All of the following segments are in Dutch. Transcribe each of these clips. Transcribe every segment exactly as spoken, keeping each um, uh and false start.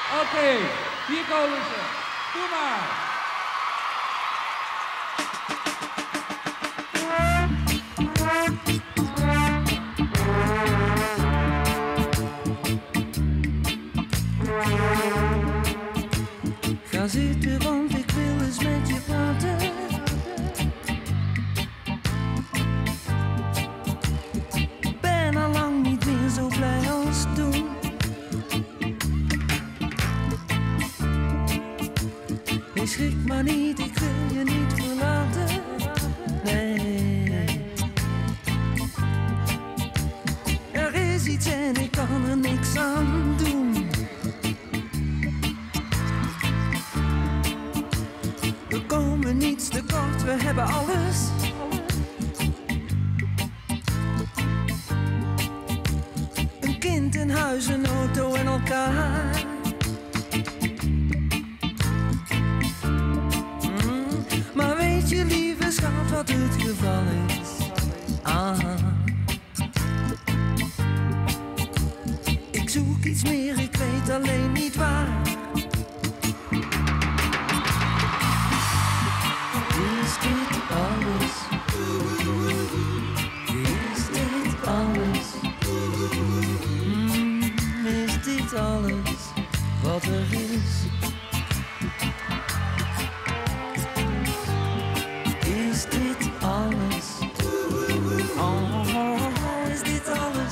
Oké, okay, hier komen ze. Doe maar. Ga zitten, want ik wil eens met je praten. Ben al lang niet meer zo blij als toen. Nee, schrik maar niet, ik wil je niet verlaten. Nee. Er is iets en ik kan er niks aan doen. We komen niets tekort, we hebben alles. Een kind, een huis, een auto en elkaar. Mm, maar weet je, lieve schat, wat het geval is? Ah. Ik zoek iets meer, ik weet alleen niet waar. Is dit alles? Is dit alles? Mm, is dit alles wat er is? Is dit alles? Oh, is dit alles?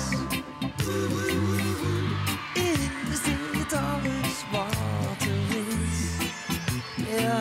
Is dit alles wat er is? Ja.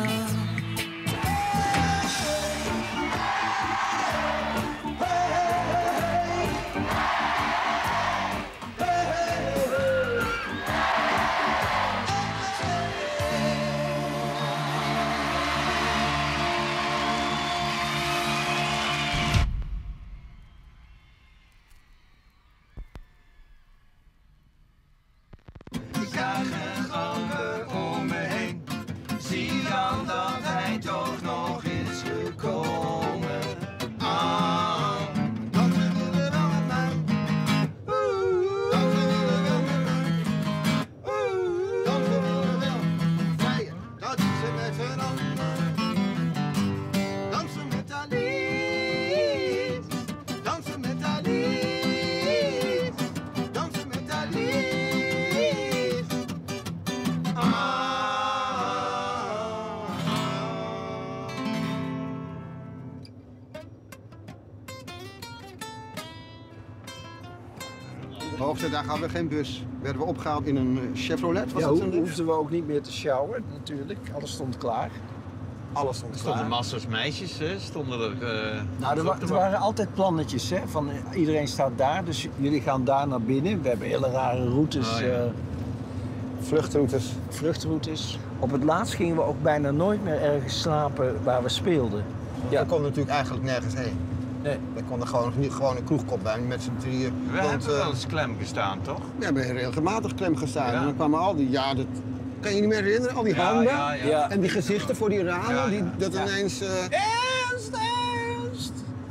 Ik zag een ander om me heen. Zie dan dat hij toch nog is gekomen. Ah. Dansen willen wel met mij. Oeh. Dansen willen wel met mij. Oeh. Dansen willen wel. Vrijen, dat is hem even anders. Dansen met Alice. Dansen met Alice. Dansen met Alice. Hoogste, daar gaan we geen bus. Werden we opgehaald in een Chevrolet? Was Ja, dat ho een hoefden we ook niet meer te sjouwen, natuurlijk. Alles stond klaar. Alles stond Er stonden klaar. massa's meisjes, hè? Stonden er. Uh, Nou, er, wa er waren altijd plannetjes, hè? Van uh, iedereen staat daar, dus jullie gaan daar naar binnen. We hebben hele rare routes, Oh, ja. uh, Vluchtroutes. vluchtroutes. Op het laatst gingen we ook bijna nooit meer ergens slapen waar we speelden. Ja. We konden natuurlijk eigenlijk nergens heen. Nee. We konden gewoon, niet gewoon een kroegkop bij met z'n drieën. we Want, hebben uh, wel eens klem gestaan, toch? we hebben regelmatig klem gestaan. Ja. En dan kwamen al die, ja, dat kan je je niet meer herinneren? Al die Ja, handen ja, ja. Ja. en die gezichten voor die ramen, Ja, ja. Die, dat Ja. ineens... Uh, Ernst, Ernst!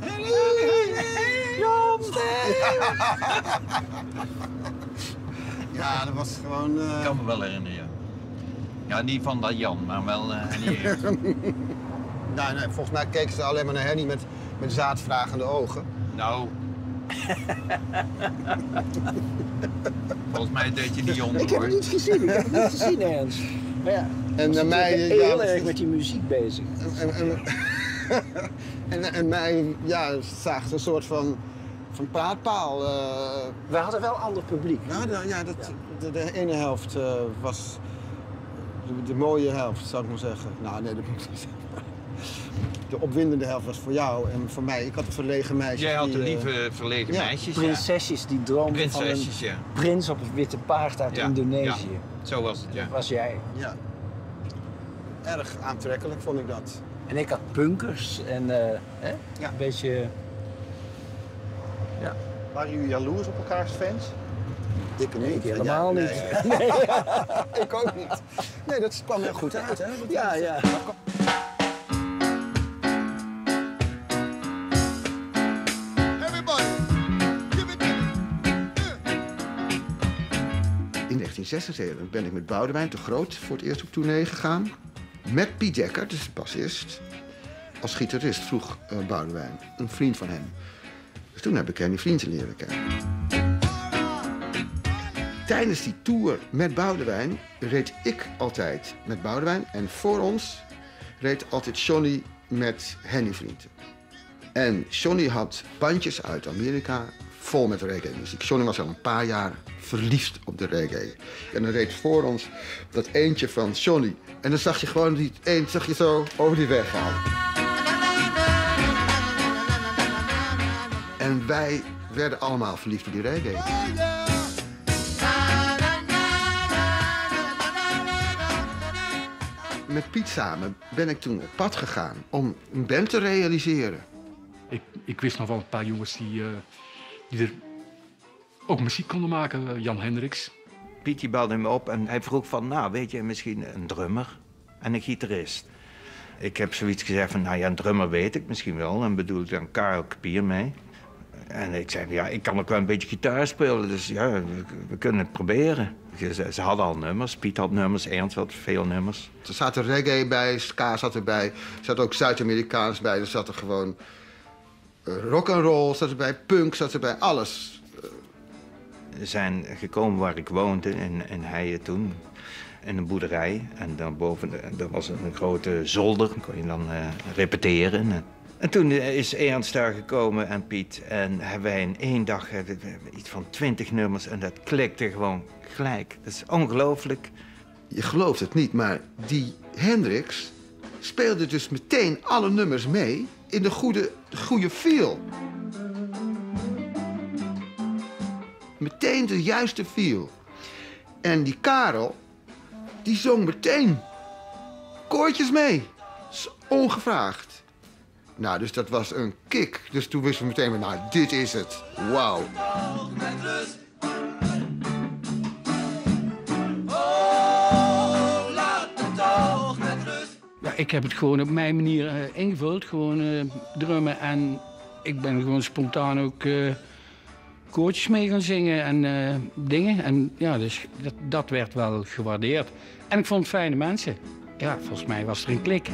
ja, dat was gewoon... Uh... Ik kan me wel herinneren, ja. Ja, niet van dat Jan, maar wel uh, Henny Eerst. nou, nee, volgens mij keken ze alleen maar naar Henny met, met zaadvragende ogen. Nou. Volgens mij deed je niet onder, Ik heb hoor. het niet gezien, ik heb het niet gezien, Ernst. Maar ja, En was naar mij... natuurlijk ja, heel dat erg is- met die muziek bezig. En, en, en, en mij, ja, zagen ze een soort van, van praatpaal. Uh, We hadden wel ander publiek. nou, de, ja, dat, de, de ene helft uh, was de, de mooie helft, zou ik maar zeggen. Nou, nee, dat moet ik niet zeggen. De opwindende helft was voor jou en voor mij. Ik had een verlegen meisje. Jij had die, de uh, lieve verlegen ja, meisjes, ja. Prinsesjes die droomden van Prinsesjes, een ja. prins op het witte paard uit Ja, Indonesië. ja. Zo was het, ja. Dat was jij. Ja. Erg aantrekkelijk vond ik dat. En ik had punkers en uh, hè? Ja. een beetje... Ja. Waren jullie jaloers op elkaars fans? Ik Nee, niet. helemaal Ja, niet. nee. Nee. Ik ook niet. Nee, dat kwam heel goed uit, hè? Dat- Ja, ja. in negentien zesenzeventig ben ik met Boudewijn te Groot voor het eerst op tournee gegaan. Met Piet Dekker, dus de bassist. Als gitarist vroeg uh, Boudewijn, een vriend van hem. Dus toen heb ik Henny Vrienden leren kennen. Tijdens die tour met Boudewijn reed ik altijd met Boudewijn. En voor ons reed altijd Johnny met Henny Vrienden. En Johnny had bandjes uit Amerika vol met reggae-muziek. Johnny was al een paar jaar verliefd op de reggae. En dan reed voor ons dat eentje van Johnny. En dan zag je gewoon die eend zag je zo over die weg gaan. En wij werden allemaal verliefd op die reggae. Met Piet samen ben ik toen op pad gegaan om een band te realiseren. Ik, ik wist nog wel een paar jongens die, uh, die er ook muziek konden maken. Uh, Jan Hendricks. Piet die belde me op en hij vroeg van, nou weet je, misschien een drummer en een gitarist. Ik heb zoiets gezegd van, nou ja, een drummer weet ik misschien wel. En bedoel ik dan Karel Kapier mee. En ik zei, ja, ik kan ook wel een beetje gitaar spelen, dus ja, we, we kunnen het proberen. Ze, ze hadden al nummers, Piet had nummers, Ernst had veel nummers. Er zaten reggae bij, ska zat erbij, er zat ook Zuid-Amerikaans bij, er zat er gewoon uh, rock'n'roll zat erbij, punk zat erbij, alles. We zijn gekomen waar ik woonde in, in Heijen toen, in een boerderij. En daarboven er was een grote zolder, dan kon je dan uh, repeteren. En toen is Ernst daar gekomen en Piet. En hebben wij in één dag iets van twintig nummers en dat klikte gewoon gelijk. Dat is ongelooflijk. Je gelooft het niet, maar die Hendricks speelde dus meteen alle nummers mee in de goede, de goede feel. Meteen de juiste feel. En die Karel, die zong meteen koortjes mee. Ongevraagd. Nou, dus dat was een kick. Dus toen wisten we meteen, nou, dit is het. Wauw. Ja, ik heb het gewoon op mijn manier uh, ingevuld. Gewoon uh, drummen en ik ben gewoon spontaan ook uh, koortjes mee gaan zingen en uh, dingen. En ja, dus dat, dat werd wel gewaardeerd. En ik vond het fijne mensen. Ja, volgens mij was er een klik.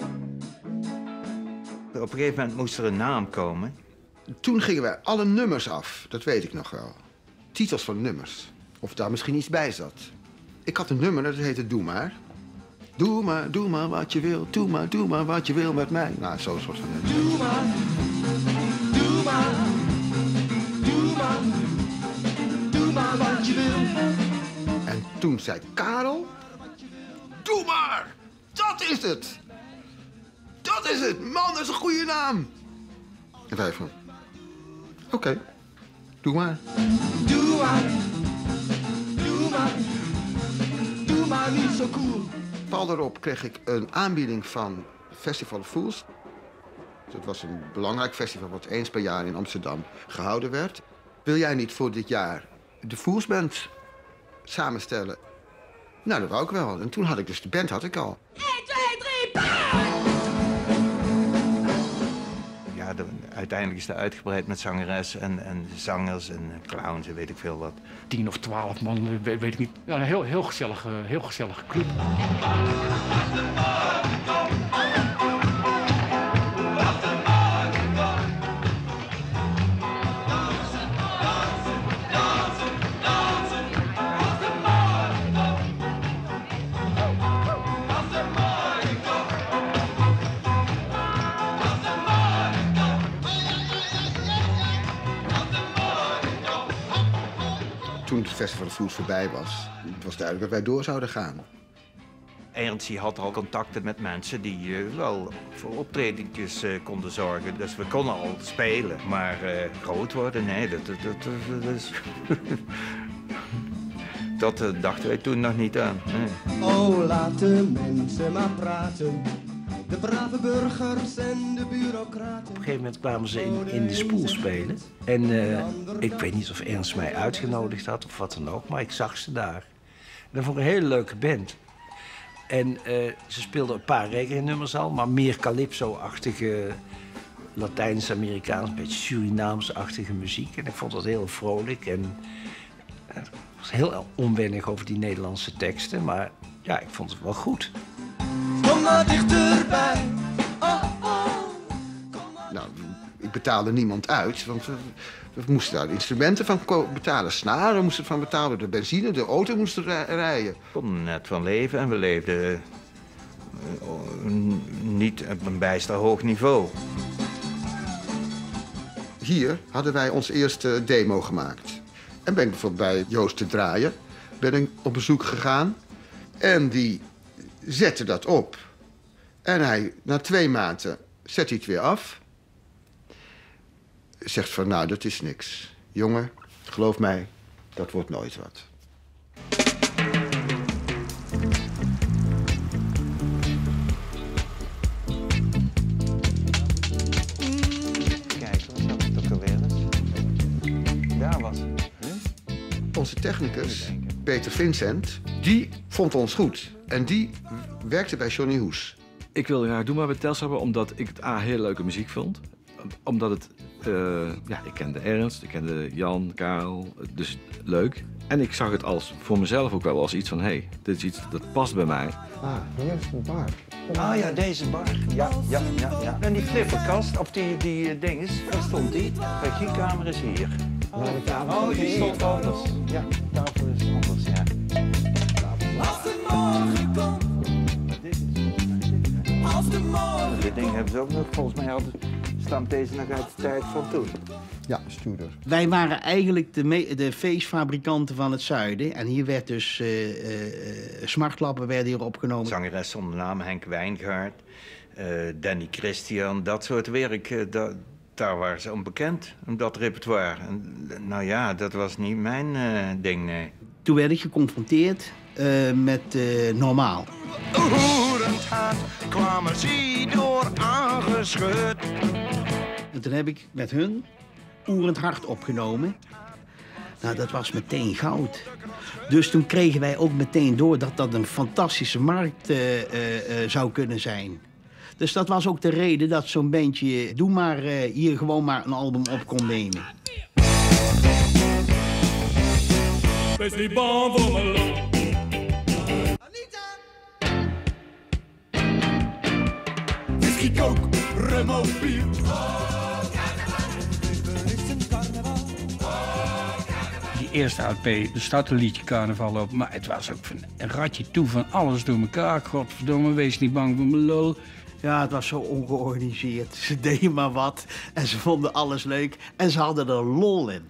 Op een gegeven moment moest er een naam komen. Toen gingen wij alle nummers af, dat weet ik nog wel. Titels van nummers. Of daar misschien iets bij zat. Ik had een nummer, dat heette Doe maar. Doe maar, doe maar wat je wil. Doe maar, doe maar wat je wil met mij. Nou, zo'n soort van nummer. Doe maar, doe maar, doe maar, doe maar wat je wil. En toen zei Karel, doe maar, dat is het. Dat is het, man, dat is een goede naam. En wij van, oké, okay, doe maar. Doe maar, doe maar, doe maar niet zo cool. Pal daarop kreeg ik een aanbieding van Festival of Fools. Dat was een belangrijk festival wat eens per jaar in Amsterdam gehouden werd. Wil jij niet voor dit jaar de Fools Band samenstellen? Nou, dat wou ik wel. En toen had ik dus de band had ik al. één, twee, drie, pauw! Ja, de, uiteindelijk is het uitgebreid met zangeres en, en zangers en clowns en weet ik veel wat. Tien of twaalf man, weet, weet ik niet. Ja, een heel, heel gezellige, heel gezellige club. Toen het Festival of Fools voorbij was, het was duidelijk dat wij door zouden gaan. Ernst had al contacten met mensen die uh, wel voor optredentjes uh, konden zorgen. Dus we konden al spelen, maar uh, groot worden, nee, dat, dat, dat, dat is... dat uh, dachten wij toen nog niet aan. Nee. Oh, laat de mensen maar praten. De brave burgers en de bureaucraten. Op een gegeven moment kwamen ze in, in de Spoel spelen. En uh, ik weet niet of Ernst mij uitgenodigd had of wat dan ook, maar ik zag ze daar. En dat vond ik een hele leuke band. En uh, ze speelden een paar reggae-nummers al, maar meer calypso-achtige, Latijns-Amerikaans, een beetje Surinaams-achtige muziek. En ik vond dat heel vrolijk en uh, was heel onwennig over die Nederlandse teksten, maar ja, ik vond het wel goed. Kom maar dichterbij. Oh, oh. Nou, ik betaalde niemand uit, want we, we moesten daar instrumenten van betalen. Snaren moesten van betalen, de benzine, de auto moest rijden. We konden net van leven en we leefden uh, niet op een bijster hoog niveau. Hier hadden wij ons eerste demo gemaakt. En ben ik bijvoorbeeld bij Joost de Draaier ben ik op bezoek gegaan. En die zette dat op. En hij, na twee maanden, zet hij het weer af. Zegt van, nou, dat is niks. Jongen, geloof mij, dat wordt nooit wat. Kijk, wat zat het ook alweer eens? Daar was het. Huh? Onze technicus, Peter Vincent, die vond ons goed. En die werkte bij Johnny Hoes. Ik wilde graag Doe maar bij Telstar hebben, omdat ik het A, heel leuke muziek vond. Omdat het, uh, ja, ik kende Ernst, ik kende Jan, Karel, dus leuk. En ik zag het als, voor mezelf ook wel als iets van, hé, hey, dit is iets dat past bij mij. Ah, hier is een bar. Ah ja, deze bar. Ja, ja, ja, ja. En die flipperkast, of die, die uh, dinges, waar stond die? Regiekamer is hier. Oh, de tafel. Oh, die stond anders. Ja, de tafel is anders, ja. Als de morgen komt. Als de morgen. Dit ding hebben ze ook nog, volgens mij hadden, stamt deze nog uit de tijd van toen. Ja, stuurder. Wij waren eigenlijk de, me- de feestfabrikanten van het zuiden. En hier werd dus uh, uh, smartlappen werden hier opgenomen. Zangeres zonder naam, Henk Wijngaard, uh, Danny Christian, dat soort werk, uh, da- daar waren ze onbekend, om dat repertoire. En, nou ja, dat was niet mijn uh, ding, nee. Toen werd ik geconfronteerd uh, met uh, Normaal. Oerend hart kwamen ze door aangeschud. En toen heb ik met hun Oerend Hart opgenomen. Nou, dat was meteen goud. Dus toen kregen wij ook meteen door dat dat een fantastische markt uh, uh, uh, zou kunnen zijn. Dus dat was ook de reden dat zo'n bandje Doe maar uh, hier gewoon maar een album op kon nemen. Wees niet bang voor mijn loop. Whisky, coke, rum of bier. Die eerste L P, er staat een liedje carnaval op, maar het was ook van een ratje toe van alles door elkaar. Godverdomme, wees niet bang voor mijn lul. Ja, het was zo ongeorganiseerd. Ze deden maar wat en ze vonden alles leuk en ze hadden er lol in.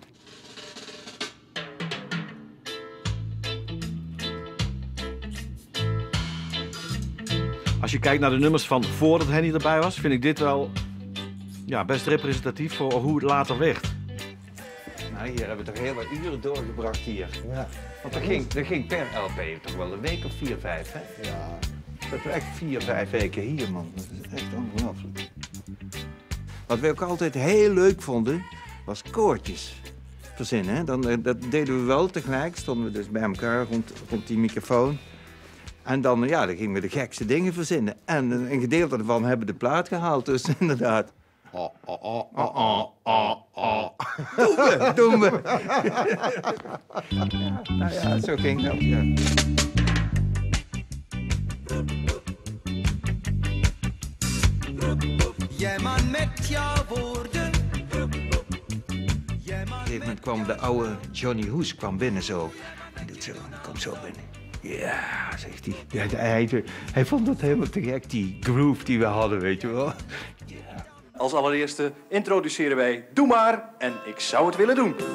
Als je kijkt naar de nummers van voordat Henny erbij was, vind ik dit wel ja, best representatief voor hoe het later werd. Nou, hier hebben we toch heel wat uren doorgebracht hier. Ja. Want er ging, er ging per L P toch wel een week of vier, vijf, hè? Ja. Dat we echt vier, vijf weken hier, man. Dat is echt ongelooflijk. Wat we ook altijd heel leuk vonden, was koortjes verzinnen. Hè? Dan, dat deden we wel tegelijk, stonden we dus bij elkaar rond, rond die microfoon. En dan, ja, dan gingen we de gekste dingen verzinnen. En een gedeelte daarvan hebben de plaat gehaald, dus inderdaad. Oh, oh, oh, oh, oh, oh, oh. Doen we, doen we. Ja, nou ja, zo ging dat, ja. Jij man met jouw woorden. Op een gegeven moment kwam de oude Johnny Hoes kwam binnen zo. En doet zo, die komt zo binnen. Ja, zegt hij. Ja, hij. Hij vond dat helemaal te gek, die groove die we hadden, weet je wel. Ja. Als allereerste introduceren wij Doe maar en ik zou het willen doen.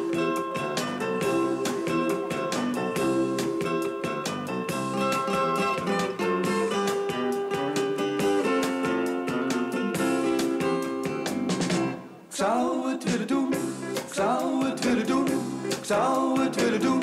Ik zou het willen doen, ik zou het willen doen, ik zou het willen doen.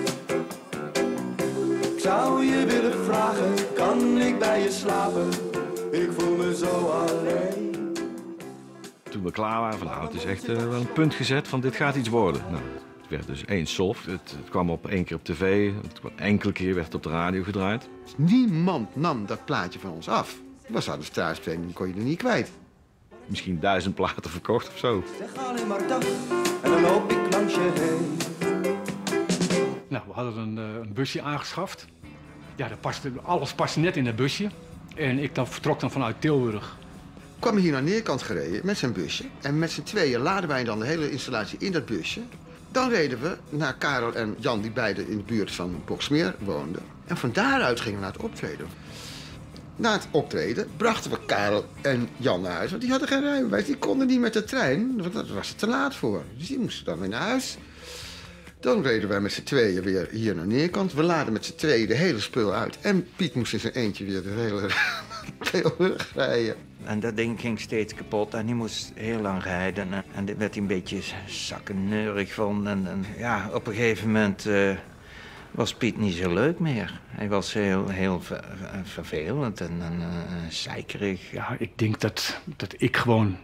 Ik zou je willen vragen, kan ik bij je slapen? Ik voel me zo alleen. Toen we klaar waren, van, nou, het is echt uh, wel een punt gezet van dit gaat iets worden. Nou, het werd dus één soft, het, het kwam op één keer op tv, het kwam, enkele keer werd het op de radio gedraaid. Niemand nam dat plaatje van ons af. We zouden thuis spelen, kon je er niet kwijt. Misschien duizend platen verkocht of zo. Zeg alleen maar dag en dan loop ik langs je heen. Nou, we hadden een, uh, een busje aangeschaft. Ja, dat paste, alles paste net in het busje. En ik dan vertrok dan vanuit Tilburg. Kwam hier naar Neerkant gereden met zijn busje. En met z'n tweeën laden wij dan de hele installatie in dat busje. Dan reden we naar Karel en Jan, die beide in de buurt van Boxmeer woonden. En van daaruit gingen we naar het optreden. Na het optreden brachten we Karel en Jan naar huis. Want die hadden geen rijbewijs. Die konden niet met de trein, want daar was het te laat voor. Dus die moesten dan weer naar huis. Dan reden wij met z'n tweeën weer hier naar Neerkant. We laden met z'n tweeën de hele spul uit. En Piet moest in zijn eentje weer de hele Tilburg rijden. En dat ding ging steeds kapot en die moest heel lang rijden. En, en daar werd hij een beetje zakkeneurig van. En, en ja, op een gegeven moment uh, was Piet niet zo leuk meer. Hij was heel, heel ver, vervelend en, en uh, zeikerig. Ja, ik denk dat, dat ik gewoon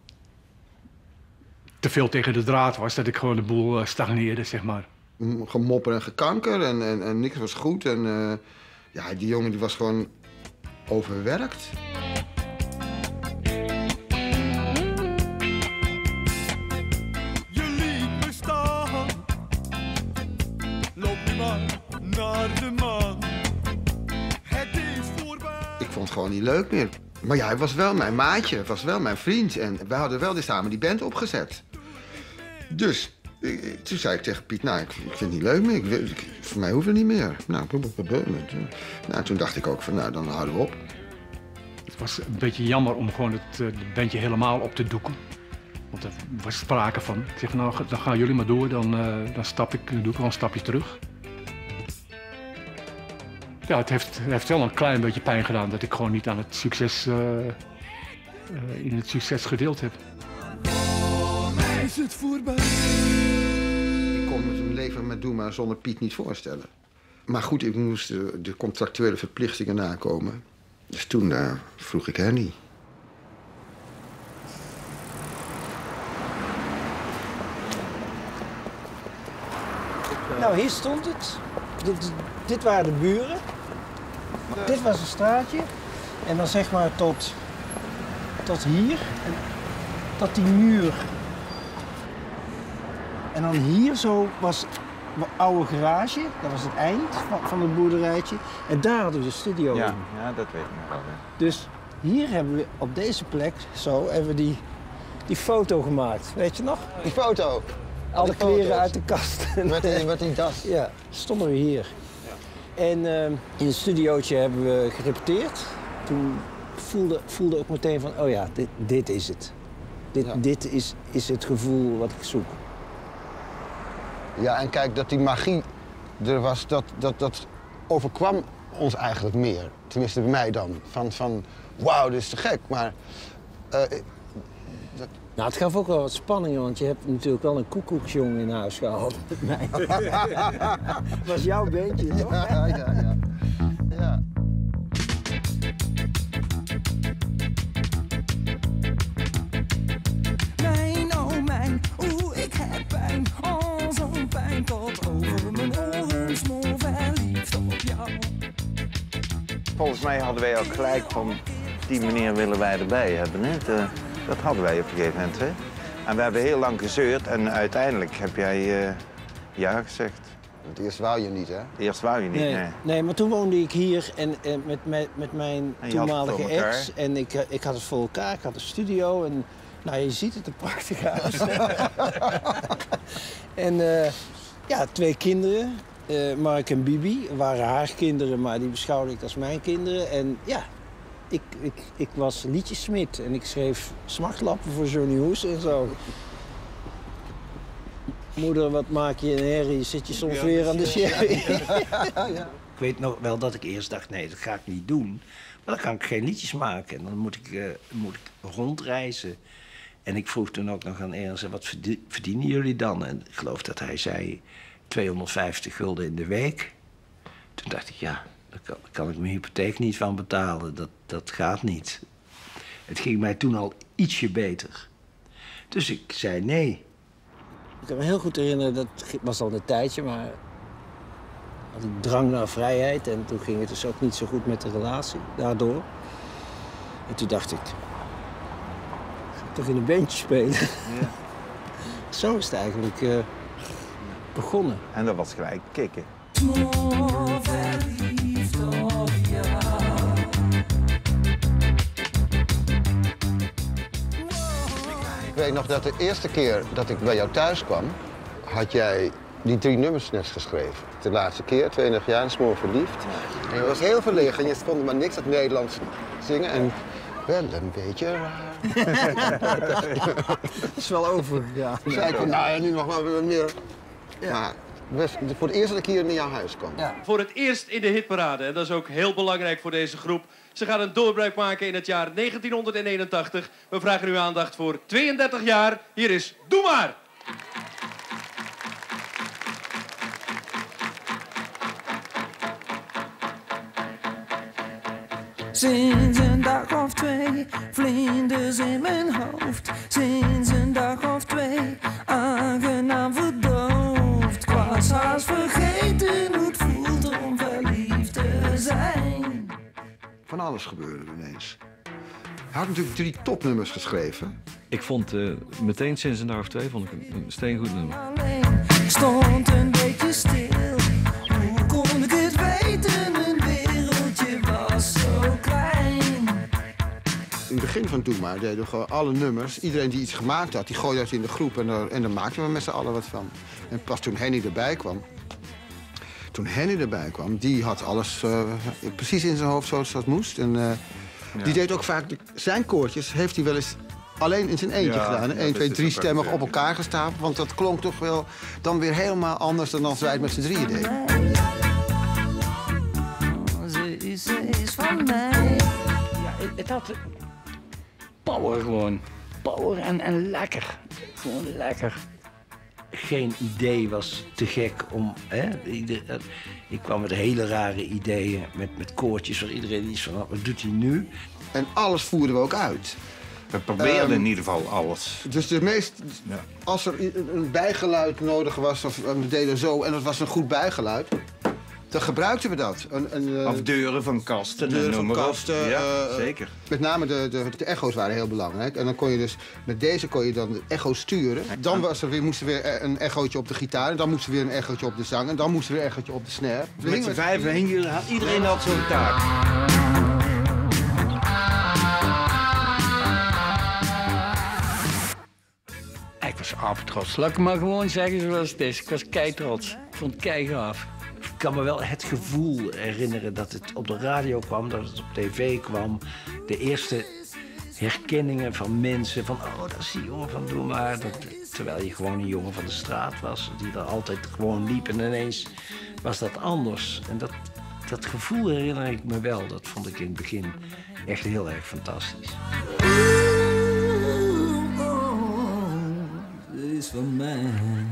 te veel tegen de draad was. Dat ik gewoon de boel uh, stagneerde, zeg maar. Gemopper en gekanker en, en, en niks was goed. En uh, ja, die jongen die was gewoon overwerkt. Ik vond het gewoon niet leuk meer. Maar ja, hij was wel mijn maatje, hij was wel mijn vriend. En wij hadden wel samen die band opgezet. Dus ik, toen zei ik tegen Piet, nou, ik, ik vind het niet leuk meer. Ik, ik, voor mij hoeft het niet meer. Nou, nou, toen dacht ik ook van, nou, dan houden we op. Het was een beetje jammer om gewoon het uh, bandje helemaal op te doeken. Want er was sprake van. Ik zeg, nou, dan gaan jullie maar door, dan, uh, dan, stap ik, dan doe ik wel een stapje terug. Ja, het heeft, het heeft wel een klein beetje pijn gedaan dat ik gewoon niet aan het succes, uh, uh, in het succes gedeeld heb. Is het voorbij? Ik kon me een leven met Doe Maar zonder Piet niet voorstellen. Maar goed, ik moest de, de contractuele verplichtingen nakomen. Dus toen uh, vroeg ik Henny. Nou, hier stond het. Dit, dit waren de buren. Dit was een straatje. En dan zeg maar tot, tot hier. En tot die muur. En dan hier zo was de oude garage. Dat was het eind van, van het boerderijtje. En daar hadden we de studio ja, in. Ja, dat weet ik nog wel. Ja. Dus hier hebben we op deze plek zo hebben we die, die foto gemaakt. Weet je nog? Die foto? Alle die kleren foto's. uit de kast. Met die, met die das? Ja, stonden we hier. Ja. En uh, in het studiootje hebben we gerepeteerd. Toen voelde, voelde ook meteen van, oh ja, dit, dit is het. Dit, ja. dit is, is het gevoel wat ik zoek. Ja, en kijk, dat die magie er was, dat, dat, dat overkwam ons eigenlijk meer. Tenminste bij mij dan. Van, van wauw, dit is te gek. Maar uh, dat... Nou, het gaf ook wel wat spanning, want je hebt natuurlijk wel een koekoeksjongen in huis gehaald met mij. Het was jouw beentje, toch? Ja, ja, ja. ja. Mijn, oh mijn, oeh, ik heb pijn. Oh, zo'n pijn tot over mijn oren. Smoor verliefd op jou. Volgens mij hadden wij ook gelijk van, die meneer willen wij erbij hebben. Hè? De... Dat hadden wij op een gegeven moment. Hè? En we hebben heel lang gezeurd en uiteindelijk heb jij uh, ja gezegd. Het eerst wou je niet, hè? Eerst wou je niet, nee. nee. Nee, maar toen woonde ik hier en, en met, met, met mijn toenmalige ex. En ik, ik had het voor elkaar, ik had een studio en nou, je ziet het er prachtig uit. En uh, ja, twee kinderen, uh, Mark en Bibi, waren haar kinderen, maar die beschouwde ik als mijn kinderen. En ja. Ik, ik, ik was liedjesmid en ik schreef smartlappen voor Johnny Hoes en zo. Moeder, wat maak je een herrie? Zit je soms weer aan de sherry? Ja, ja. Ik weet nog wel dat ik eerst dacht, nee, dat ga ik niet doen. Maar dan kan ik geen liedjes maken en dan moet ik, uh, moet ik rondreizen. En ik vroeg toen ook nog aan Ernst, wat verdienen jullie dan? En ik geloof dat hij zei tweehonderdvijftig gulden in de week. Toen dacht ik, ja... Daar kan ik mijn hypotheek niet van betalen. Dat, dat gaat niet. Het ging mij toen al ietsje beter. Dus ik zei nee. Ik kan me heel goed herinneren, dat was al een tijdje, maar... had ik drang naar vrijheid en toen ging het dus ook niet zo goed met de relatie, daardoor. En toen dacht ik... ga ik toch in een bandje spelen? Ja. Zo is het eigenlijk uh, begonnen. En dat was gelijk kicken. Smoor verliefd op jou. Ik weet nog dat de eerste keer dat ik bij jou thuis kwam, had jij die drie nummers net geschreven. De laatste keer, tweeëndertig jaar, Smoor verliefd. En je was heel verlegen en je vond maar niks uit Nederlands zingen. En wel een beetje raar. Dat is wel over, ja. Toen zei ik, nou ja, nu nog wel meer. Ja. Maar best, voor het eerst dat ik hier naar jouw huis kwam. Ja. Voor het eerst in de hitparade, en dat is ook heel belangrijk voor deze groep. Ze gaan een doorbraak maken in het jaar negentienhonderdeenentachtig. We vragen uw aandacht voor tweeëndertig jaar. Hier is Doe Maar! Sinds een dag of twee, vlinders in mijn hoofd. Sinds een dag of twee, aangenaam verdoofd. Ik was haast vergeten hoe het voelt om verliefd te zijn. Van alles gebeurde ineens. Hij had natuurlijk drie topnummers geschreven. Ik vond uh, meteen sinds een dag of twee vond ik een, een steengoed nummer. Alleen, ik stond een beetje stil. Hoe kon ik het weten? Mijn wereldje was zo klein. In het begin van Doe Maar deden we gewoon alle nummers. Iedereen die iets gemaakt had, die gooide dat in de groep en daar, en daar maakten we met z'n allen wat van. En pas toen Henny erbij kwam, toen Henny erbij kwam, die had alles uh, precies in zijn hoofd zoals dat moest. En uh, ja. Die deed ook vaak, de, zijn koortjes heeft hij wel eens alleen in zijn eentje ja, gedaan. Hè? Ja, Eén, twee, drie stemmen op elkaar gestapeld. Want dat klonk toch wel dan weer helemaal anders dan als wij het met z'n drieën deden. Ze is, ze is van mij. Ja, het, het had power gewoon. Power en, en lekker. Gewoon lekker. Geen idee was te gek om... Hè, ik kwam met hele rare ideeën, met, met koortjes waar iedereen iets van had. Wat doet hij nu? En alles voerden we ook uit. We probeerden um, um, in ieder geval alles. Dus de meest, ja. Als er een bijgeluid nodig was, of we deden zo en het was een goed bijgeluid, dan gebruikten we dat. Een, een, of deuren van kasten. Deuren van kasten. Ja, uh, zeker. Met name de, de, de echo's waren heel belangrijk. En dan kon je dus, met deze kon je dan de echo sturen. Dan was er weer, moest er weer een echootje op de gitaar. En dan moest er weer een echootje op de zang. En dan moest er weer een echootje op de snare. Met z'n vijven hing je, iedereen had zo'n taak. Ik was apetrots. Laat ik maar gewoon zeggen zoals het is. Ik was keitrots. Ik vond het keigaaf. Ik kan me wel het gevoel herinneren dat het op de radio kwam, dat het op tv kwam. De eerste herkenningen van mensen van, oh, dat is die jongen van Doe Maar. Dat, terwijl je gewoon een jongen van de straat was, die er altijd gewoon liep. En ineens was dat anders. En dat, dat gevoel herinner ik me wel. Dat vond ik in het begin echt heel erg fantastisch. Is van mij.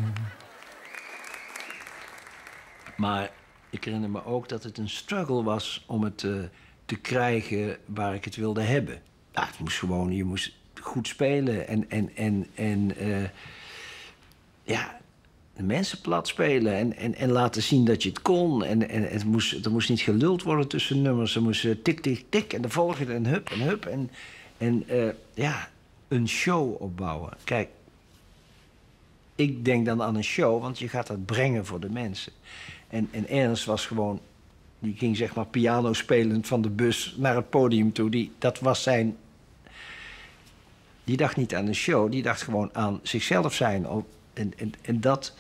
Maar ik herinner me ook dat het een struggle was om het uh, te krijgen waar ik het wilde hebben. Ja, het moest gewoon, je moest goed spelen en, en, en, en uh, ja, de mensen plat spelen en, en, en laten zien dat je het kon. En, en het moest, er moest niet geluld worden tussen nummers. Er moest uh, tik, tik, tik en de volgende en hup en hup. En, en uh, ja, een show opbouwen. Kijk, ik denk dan aan een show, want je gaat dat brengen voor de mensen. En, en Ernst was gewoon, die ging zeg maar piano spelend van de bus naar het podium toe. Die, dat was zijn, die dacht niet aan een show, die dacht gewoon aan zichzelf zijn. En, en, en dat,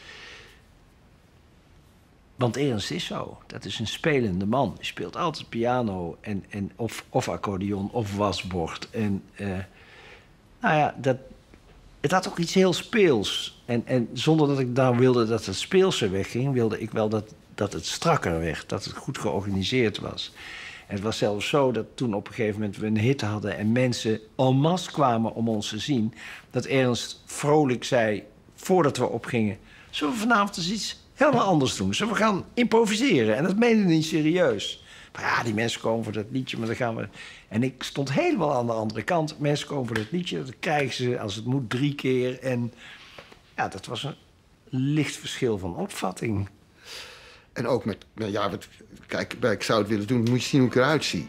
want Ernst is zo, dat is een spelende man. Hij speelt altijd piano en, en of, of accordeon of wasbord. En uh, nou ja, dat... Het had ook iets heel speels. En, en zonder dat ik daar wilde dat het speelse wegging, wilde ik wel dat, dat het strakker werd. Dat het goed georganiseerd was. En het was zelfs zo dat toen op een gegeven moment we een hit hadden en mensen en masse kwamen om ons te zien, dat Ernst vrolijk zei, voordat we opgingen, zullen we vanavond eens iets helemaal anders doen? Zullen we gaan improviseren? En dat meende niet serieus. Maar ja, die mensen komen voor dat liedje, maar dan gaan we... En ik stond helemaal aan de andere kant. Mensen komen voor dat liedje, dat krijgen ze als het moet drie keer. En ja, dat was een licht verschil van opvatting. En ook met, ja, wat, kijk, ik zou het willen doen, moet je zien hoe ik eruit zie.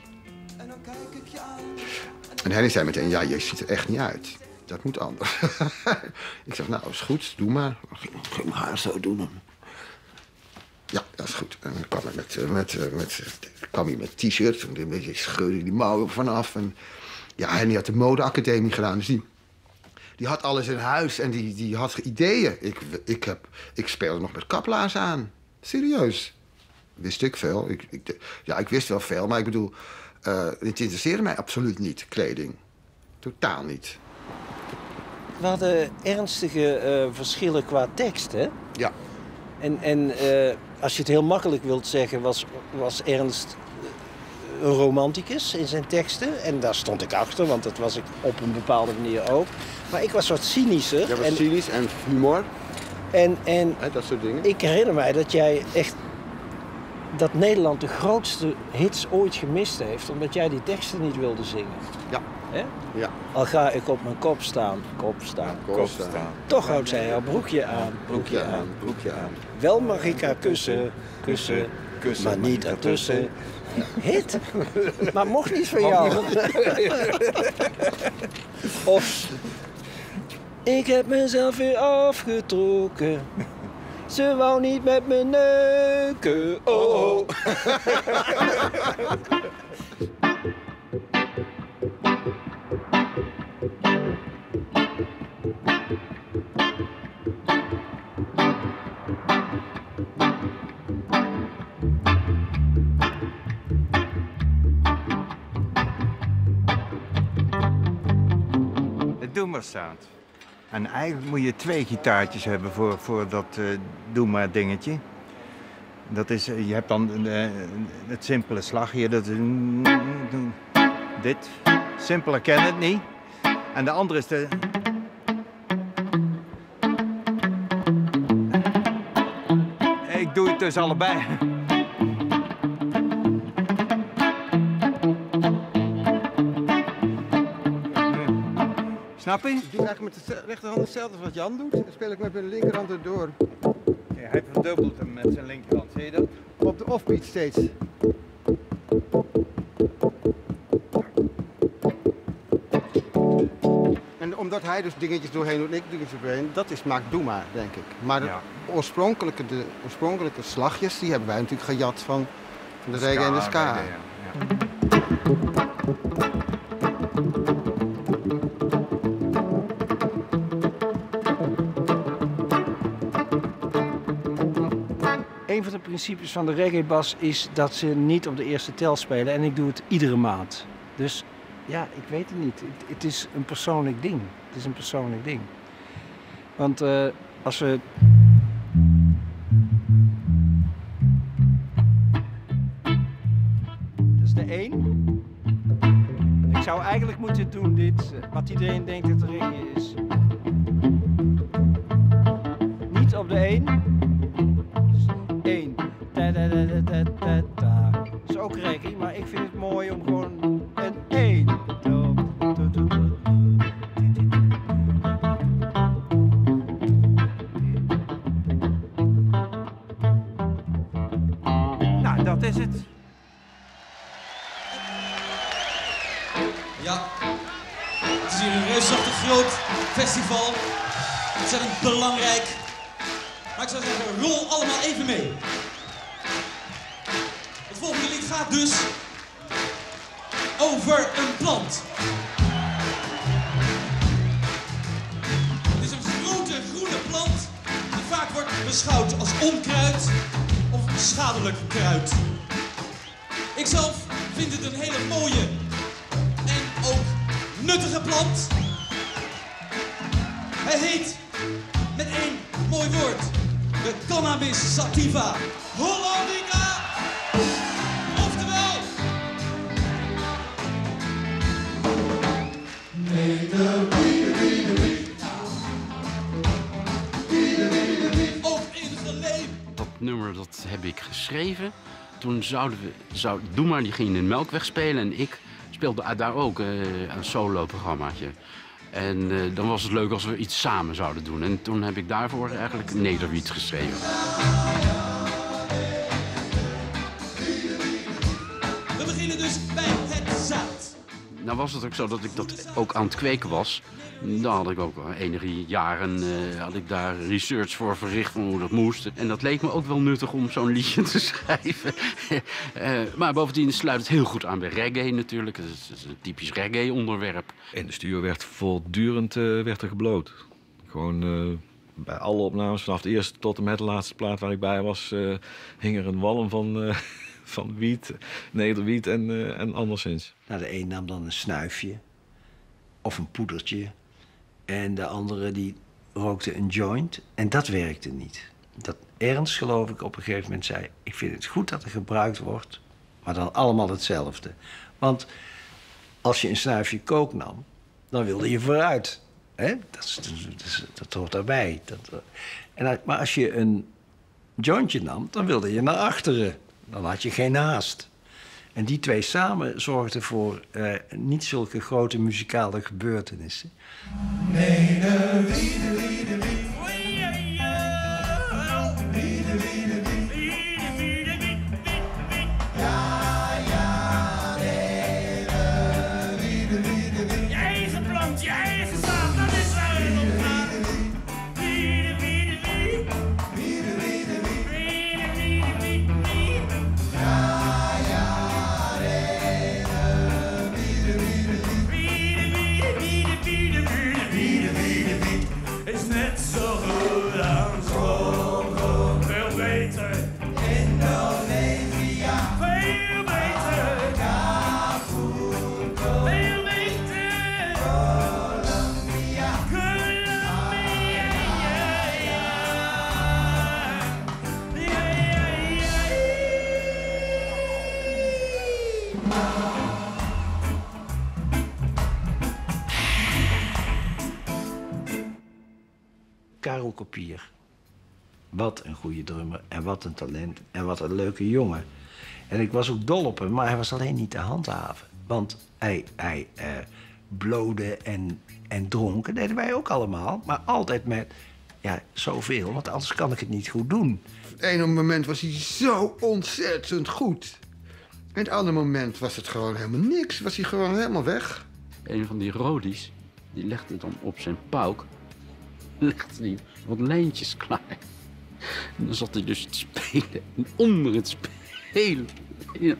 En Henny zei meteen, ja, je ziet er echt niet uit. Dat moet anders. Ik zeg, nou, is goed, doe maar. Ging mijn haar zo doen. Ja, dat is goed. En dan kwam hij met, met, met, kwam hij met t-shirt, een beetje scheurde die mouwen vanaf. En, ja, en die had de modeacademie gedaan, dus die, die had alles in huis en die, die had ideeën. Ik, ik, heb, ik speelde nog met kaplaars aan. Serieus. Wist ik veel. Ik, ik, ja, ik wist wel veel, maar ik bedoel, uh, het interesseerde mij absoluut niet, kleding. Totaal niet. We hadden ernstige uh, verschillen qua tekst, hè? Ja. En, en uh, als je het heel makkelijk wilt zeggen, was, was Ernst een romanticus in zijn teksten. En daar stond ik achter, want dat was ik op een bepaalde manier ook. Maar ik was wat cynischer. Jij was en, cynisch en humor. En, en He, dat soort dingen. Ik herinner mij dat jij echt... dat Nederland de grootste hits ooit gemist heeft, omdat jij die teksten niet wilde zingen. Ja. Hè? Ja. Al ga ik op mijn kop staan, kop staan, kop, kop staan. staan. Toch houdt zij haar broekje aan, broekje aan, broekje aan. Wel mag ik haar kussen, kussen, kussen maar niet ertussen. Hit, maar mocht niet van jou. Of, ik heb mezelf weer afgetrokken. Ze wou niet met me neuken, oh, oh. De Doe Maar sound. En eigenlijk moet je twee gitaartjes hebben voor, voor dat uh, Doe Maar dingetje. Dat is, je hebt dan uh, het simpele slagje, dat is dit. Simpeler ken het niet. En de andere is de... Ik doe het dus allebei. Snap je? Ik doe eigenlijk met de rechterhand hetzelfde als wat Jan doet. Dan speel ik met mijn linkerhand erdoor. Ja, hij verdubbelt hem met zijn linkerhand, zie je dat? Op de offbeat steeds. En omdat hij dus dingetjes doorheen doet en ik dingetjes doorheen, dat is maakt Doe Maar, denk ik. Maar de, Ja. oorspronkelijke, de oorspronkelijke slagjes, die hebben wij natuurlijk gejat van, van de reggae en de ska. reggae, ja. Ja. Een van de principes van de reggae-bas is dat ze niet op de eerste tel spelen. En ik doe het iedere maand. Dus ja, ik weet het niet. Het, het is een persoonlijk ding. Het is een persoonlijk ding. Want uh, als we... Dat is de één. Ik zou eigenlijk moeten doen dit, wat iedereen denkt dat de reggae is. Niet op de één. één. Da, da, da, da, da, da, da. Dat is ook reggae, maar ik vind het mooi om gewoon een één. Nou, dat is het. Ja, het is hier een reusachtig groot festival. Ontzettend belangrijk. Maar ik zou zeggen, rol allemaal even mee. Het volgende lied gaat dus over een plant. Het is een grote groene plant die vaak wordt beschouwd als onkruid of schadelijk kruid. Ikzelf vind het een hele mooie en ook nuttige plant. Hij heet met één mooi woord: de Cannabis sativa hollandica. Oftewel... Ook in geleefd. Dat nummer dat heb ik geschreven. Toen zouden we, zou, Doe Maar, die ging in de Melkweg spelen en ik speelde daar ook uh, een solo-programmaatje. En uh, dan was het leuk als we iets samen zouden doen. En toen heb ik daarvoor eigenlijk Nederwiet geschreven. We beginnen dus bij het zaad. Nou was het ook zo dat ik dat ook aan het kweken was. Daar had ik ook al enige jaren uh, had ik daar research voor verricht van hoe dat moest. En dat leek me ook wel nuttig om zo'n liedje te schrijven. uh, maar bovendien sluit het heel goed aan bij reggae natuurlijk. Het is, het is een typisch reggae onderwerp. En de studio werd voortdurend uh, werd er gebloot. Gewoon uh, bij alle opnames, vanaf de eerste tot en met de laatste plaat waar ik bij was, uh, hing er een walm van... Uh, van wiet, nederwiet en, uh, en anderszins. Nou, de een nam dan een snuifje of een poedertje. En de andere die rookte een joint. En dat werkte niet. Dat Ernst, geloof ik, op een gegeven moment zei... ik vind het goed dat er gebruikt wordt, maar dan allemaal hetzelfde. Want als je een snuifje kook nam, dan wilde je vooruit. Hè? Dat, is, dat, is, dat hoort daarbij. Dat, en, maar als je een jointje nam, dan wilde je naar achteren. Dan had je geen haast. En die twee samen zorgden voor uh, niet zulke grote muzikale gebeurtenissen. Nee, de wie, de wie, de wie. Ja, ja, nee, de wie, de wie, de wie. Je eigen plant, je eigen zaad, dat is waar het om gaat. Wie, de wie, de wie. Wie, de wie, de wie. Wie, de wie, de wie. Ja, ja, nee, de wie, de wie, de wie. Wie, de wie, de wie, de wie, de wie. Wie, de wie, de wie. Is net zo goed als Congo. Veel beter. Indonesië. Veel beter. Acapulco. Veel beter. Colombia. Colombia, ja, ja. Ja, ja, ja. Karel Kopier. Wat een goede drummer en wat een talent en wat een leuke jongen. En ik was ook dol op hem, maar hij was alleen niet te handhaven. Want hij, hij uh, blode en, en dronk, dat deden wij ook allemaal. Maar altijd met, ja, zoveel, want anders kan ik het niet goed doen. Op het ene moment was hij zo ontzettend goed. En het andere moment was het gewoon helemaal niks. Was hij gewoon helemaal weg. Een van die rodies, die legde dan op zijn pauk, legde hij wat lijntjes klaar. En dan zat hij dus te spelen. En onder het spelen... Ja.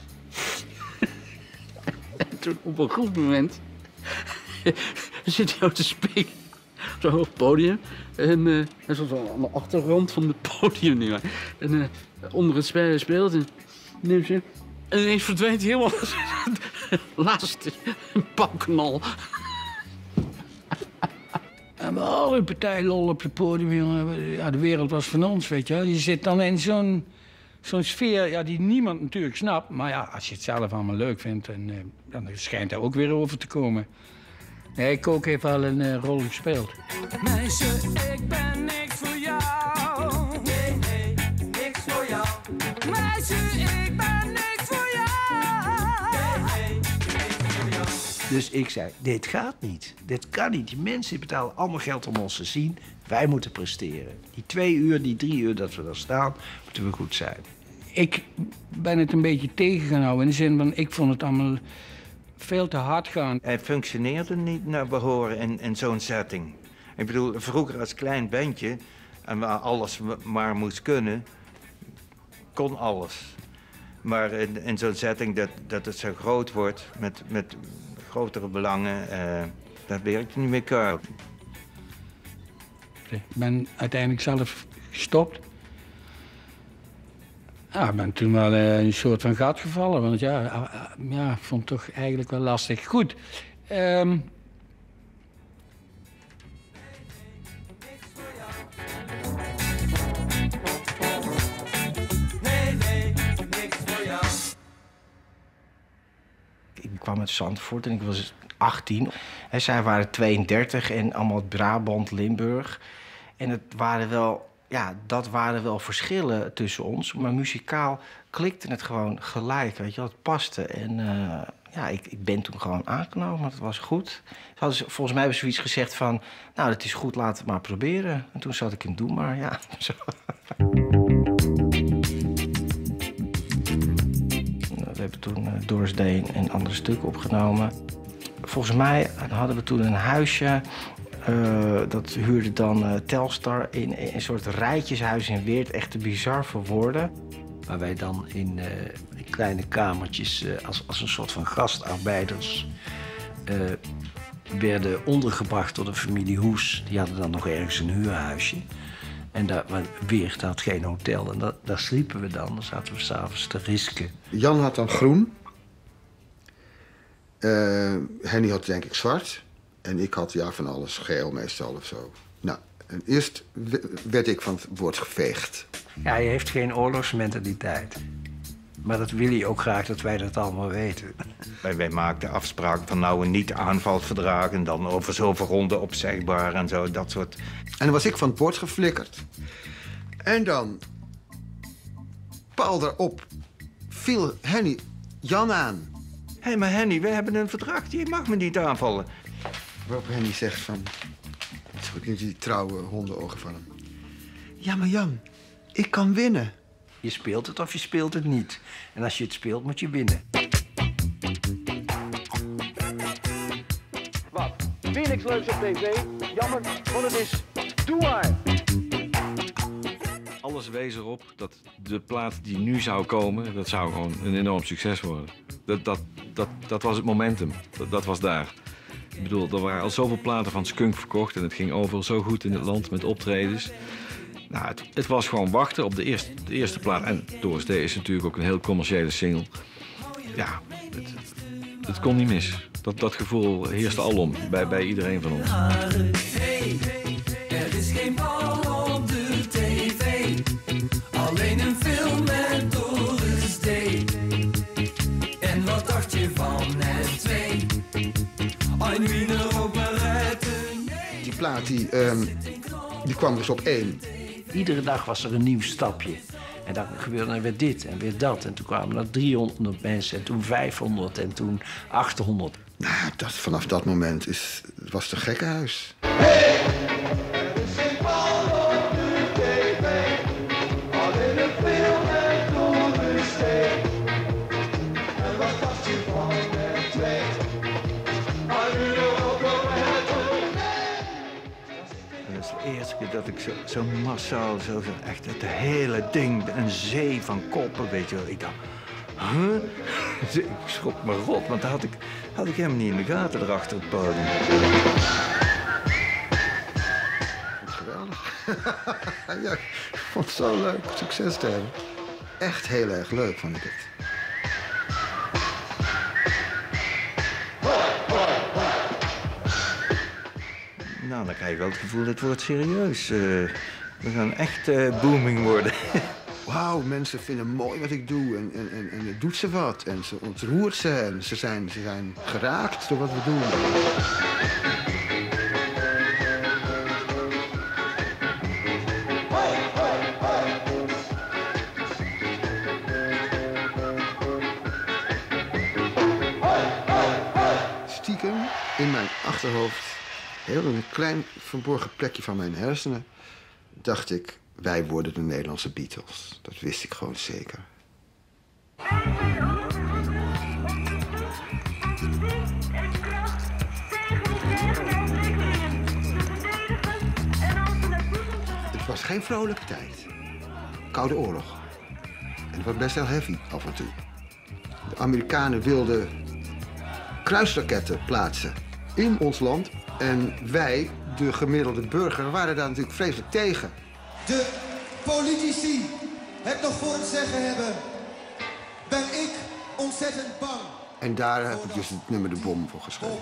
En toen op een goed moment... zit hij ook te spelen. Zo op het podium. En uh, hij zat zo aan de achtergrond van het podium. Nu. En uh, onder het spelen speelt hij. Neemt ze. En ineens verdwijnt hij helemaal. Laatste paukknal. En we hadden een partij lol op het podium, jongen. Ja, de wereld was van ons, weet je wel. Je zit dan in zo'n zo'n sfeer ja, die niemand natuurlijk snapt. Maar ja, als je het zelf allemaal leuk vindt, en, uh, dan schijnt daar ook weer over te komen. Nee, Kook heeft wel een uh, rol gespeeld. Meisje, ik ben niks voor jou. Nee, nee, niks voor jou. Meisje, ik ben niks voor jou. Nee, nee, niks voor jou. Dus ik zei, dit gaat niet. Dit kan niet. Die mensen betalen allemaal geld om ons te zien. Wij moeten presteren. Die twee uur, die drie uur dat we daar staan, moeten we goed zijn. Ik ben het een beetje tegen gaan houden. In de zin van, ik vond het allemaal veel te hard gaan. Hij functioneerde niet naar behoren in, in zo'n setting. Ik bedoel, vroeger als klein bandje, en waar alles maar moest kunnen, kon alles. Maar in, in zo'n setting dat, dat het zo groot wordt, met, met grotere belangen, uh, dat werkt niet meer Karel. Ik ben uiteindelijk zelf gestopt. Ja, ik ben toen wel uh, een soort van gat gevallen, want ja, uh, ja, ik vond het toch eigenlijk wel lastig. Goed. Um, Ik kwam uit Zandvoort en ik was achttien. En zij waren tweeëndertig en allemaal uit Brabant, Limburg. En het waren wel, ja, dat waren wel verschillen tussen ons. Maar muzikaal klikte het gewoon gelijk, weet je wel. Het paste. En uh, ja, ik, ik ben toen gewoon aangenomen. Het was goed. Hadden ze, volgens mij hebben ze zoiets gezegd van, nou, dat is goed, laat het maar proberen. En toen zat ik in Doe Maar, ja. Zo. We hebben toen uh, Doris Day een ander stuk opgenomen. Volgens mij hadden we toen een huisje. Uh, dat huurde dan uh, Telstar in, in een soort rijtjeshuis in Weert. Echt te bizar voor woorden. Waar wij dan in, uh, in kleine kamertjes uh, als, als een soort van gastarbeiders uh, werden ondergebracht door de familie Hoes. Die hadden dan nog ergens een huurhuisje. En daar, Weert had geen hotel. En dat, daar sliepen we dan. Dan zaten we s'avonds te risken. Jan had dan groen. Uh, Henny had denk ik zwart. En ik had ja, van alles, geel meestal of zo. Nou, en eerst werd ik van het woord geveegd. Ja, je heeft geen oorlogsmentaliteit. Maar dat wil je ook graag dat wij dat allemaal weten. Wij, wij maakten afspraken van nou een niet-aanvalsverdrag... en dan over zoveel ronden opzegbaar en zo, dat soort... En dan was ik van het bord geflikkerd. En dan, pal daarop, viel Henny Jan aan. Hé, hey, maar Henny, we hebben een verdrag, je mag me niet aanvallen. Waarop Henny zegt van... die trouwe hondenogen van hem. Ja, maar Jan, ik kan winnen. Je speelt het of je speelt het niet. En als je het speelt, moet je winnen. Wat? Weer niks leuks op tv? Jammer, want het is Doe maar. Alles wees erop dat de plaat die nu zou komen, dat zou gewoon een enorm succes worden. Dat, dat, dat, dat was het momentum. Dat, dat was daar. Ik bedoel, er waren al zoveel platen van Skunk verkocht en het ging overal zo goed in het land met optredens. Nou, het, het was gewoon wachten op de eerste, de eerste plaat. En Doris Day is natuurlijk ook een heel commerciële single. Ja, het, het kon niet mis. Dat, dat gevoel heerste alom bij, bij iedereen van ons. Hey, er is geen bal op de tv. Alleen een film met Doris Day. En wat dacht je van het twee? Ein Wiener Operette. Die plaat die, um, die kwam dus op één. Iedere dag was er een nieuw stapje. En dan gebeurde er weer dit en weer dat. En toen kwamen er driehonderd mensen en toen vijfhonderd en toen achthonderd. Nou, dat, vanaf dat moment is, was het een gekkenhuis. Hey! Er is geen bal op de tv. Alleen een film met Doris Day. En wat dacht je van het twee? Dat is de eerste keer dat ik zo, zo massaal, zo, zo echt het hele ding, een zee van koppen, weet je wel. Ik dacht, huh? Ik schrok me rot, want dat had ik, had ik helemaal niet in de gaten erachter het podium. Geweldig. Ja, ik vond het zo leuk succes te hebben. Echt heel erg leuk vond ik het. Nou, dan krijg je wel het gevoel, het wordt serieus. Uh, we gaan echt uh, booming worden. Wauw, mensen vinden mooi wat ik doe en, en, en, en het doet ze wat. En ze ontroert ze en ze zijn, ze zijn geraakt door wat we doen. Stiekem in mijn achterhoofd, heel een klein verborgen plekje van mijn hersenen, dacht ik, wij worden de Nederlandse Beatles. Dat wist ik gewoon zeker. Het was geen vrolijke tijd. Koude oorlog. En het was best heel heavy af en toe. De Amerikanen wilden kruisraketten plaatsen in ons land. En wij, de gemiddelde burger, waren daar natuurlijk vreselijk tegen. De politici het nog voor het zeggen hebben, ben ik ontzettend bang. En daar heb ik dus het nummer De Bom voor geschreven.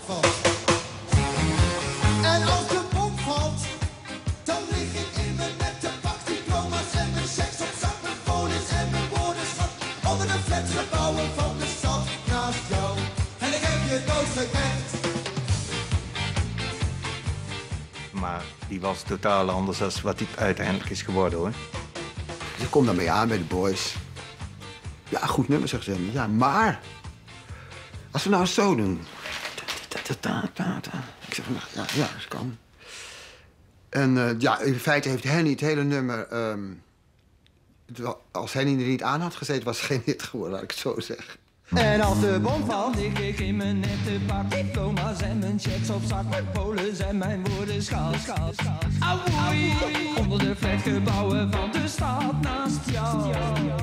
En als de bom valt, dan lig ik in mijn nette pakdiploma's en mijn checks op zak, mijn folies en mijn woordenschat. Onder de flatgebouwen van de stad naast jou. En ik heb je doodgekend. Maar die was totaal anders dan wat hij uiteindelijk is geworden, hoor. Ze komt daarmee aan bij de boys. Ja, goed nummer, zegt ze. Ja, maar als we nou eens zo doen. Ik zeg, ja, ja, dat kan. En uh, ja, in feite heeft Henny het hele nummer um, als Henny er niet aan had gezeten, was het geen hit geworden, laat ik het zo zeggen. En als de bom valt, lig ik in mijn nette pak. Diploma's en mijn checks op zak. Mijn polen zijn mijn woorden schaal, schaal, schaal. Auwoei, onder de flatgebouwen van de stad naast jou.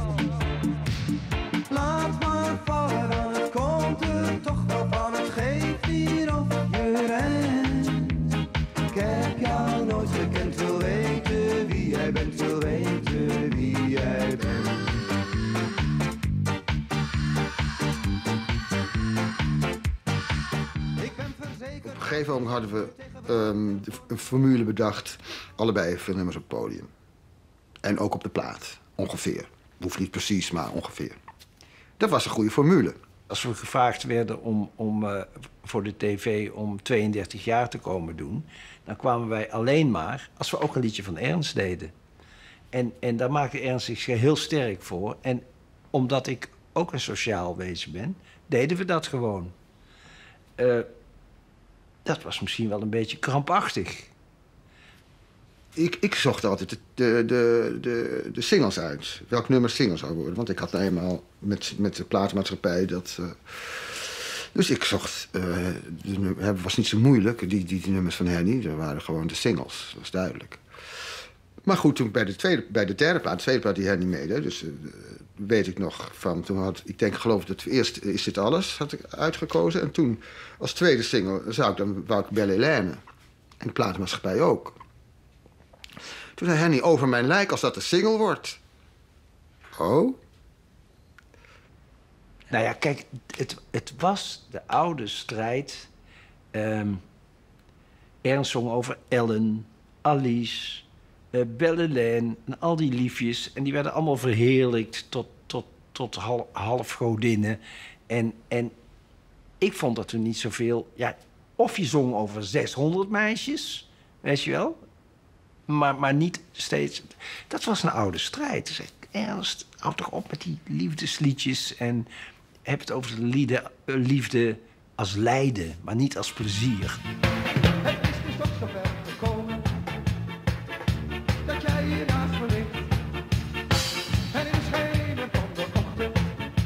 Laat maar vallen, dan het komt er toch wel van. Het geeft hier of je rent. Ik heb jou nooit gekend, wil weten wie jij bent, wil weten wie jij bent. Op een gegeven moment hadden we um, een formule bedacht. Allebei veel nummers op het podium. En ook op de plaat, ongeveer. Hoeft niet precies, maar ongeveer. Dat was een goede formule. Als we gevraagd werden om, om uh, voor de tv om tweeëndertig jaar te komen doen, dan kwamen wij alleen maar als we ook een liedje van Ernst deden. En, en daar maakte Ernst zich heel sterk voor. En omdat ik ook een sociaal wezen ben, deden we dat gewoon. Uh, dat was misschien wel een beetje krampachtig. Ik, ik zocht altijd de, de, de, de, de singles uit. Welk nummer single zou worden. Want ik had nou eenmaal met, met de platenmaatschappij dat... Uh... Dus ik zocht... Het uh, was niet zo moeilijk, die, die, die nummers van Henny. Dat waren gewoon de singles, dat was duidelijk. Maar goed, toen bij de, tweede, bij de derde plaat, de tweede plaat die Henny meedeed... dus uh, weet ik nog van... Toen had, ik denk, geloof dat eerst Is Dit Alles had ik uitgekozen. En toen als tweede single zou ik dan wou ik Belle Hélène. En de platenmaatschappij ook. Toen zei Henny, Over Mijn Lijk, als dat een single wordt. Oh? Nou ja, kijk, het, het was de oude strijd. Um, Ernst zong over Ellen, Alice, uh, Belle Hélène en al die liefjes. En die werden allemaal verheerlijkt tot, tot, tot half, half godinnen. En, en ik vond dat er niet zoveel... Ja, of je zong over zeshonderd meisjes, weet je wel... Maar, maar niet steeds... Dat was een oude strijd. Dus Ernst, houd toch op met die liefdesliedjes... en heb het over de lieden, uh, liefde als lijden, maar niet als plezier. Het is dus toch zover gekomen... dat jij hier naast me ligt. En in de schenen van de ochtend...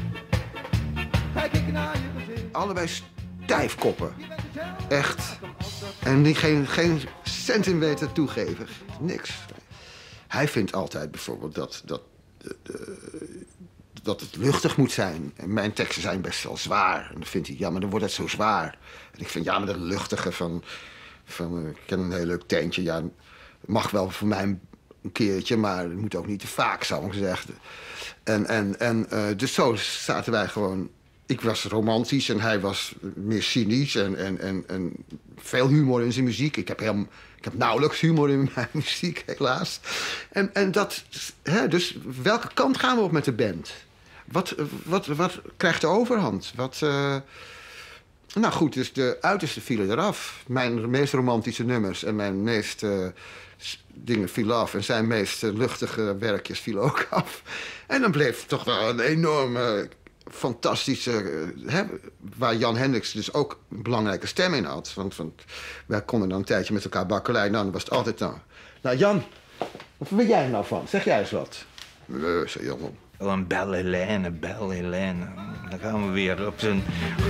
kijk ik naar je gezicht. Allebei stijfkoppen. Echt. En die geen, geen centimeter toegeven. Niks. Hij vindt altijd bijvoorbeeld dat, dat, de, de, dat het luchtig moet zijn. En mijn teksten zijn best wel zwaar. En dan vindt hij, ja, maar dan wordt het zo zwaar. En ik vind, ja, maar dat luchtige van... van ik ken een heel leuk tentje. Ja, mag wel voor mij een keertje, maar het moet ook niet te vaak, zou ik zeggen. En, en, en uh, dus zo zaten wij gewoon... Ik was romantisch en hij was meer cynisch en, en, en, en veel humor in zijn muziek. Ik heb, heel, ik heb nauwelijks humor in mijn muziek, helaas. En, en dat, hè, dus welke kant gaan we op met de band? Wat, wat, wat krijgt de overhand? Wat, uh... Nou goed, dus de uiterste vielen eraf. Mijn meest romantische nummers en mijn meest uh, dingen vielen af. En zijn meest uh, luchtige werkjes vielen ook af. En dan bleef toch wel een enorme... fantastische, hè, waar Jan Hendricks dus ook een belangrijke stem in had. Want, want wij konden dan een tijdje met elkaar bakkelei. Nou, dan was het altijd nou... Nou, Jan, wat vind jij er nou van? Zeg jij eens wat. Nee, zei Jan. Wel een Belle Hélène, Belle Hélène. Dan gaan we weer op zijn...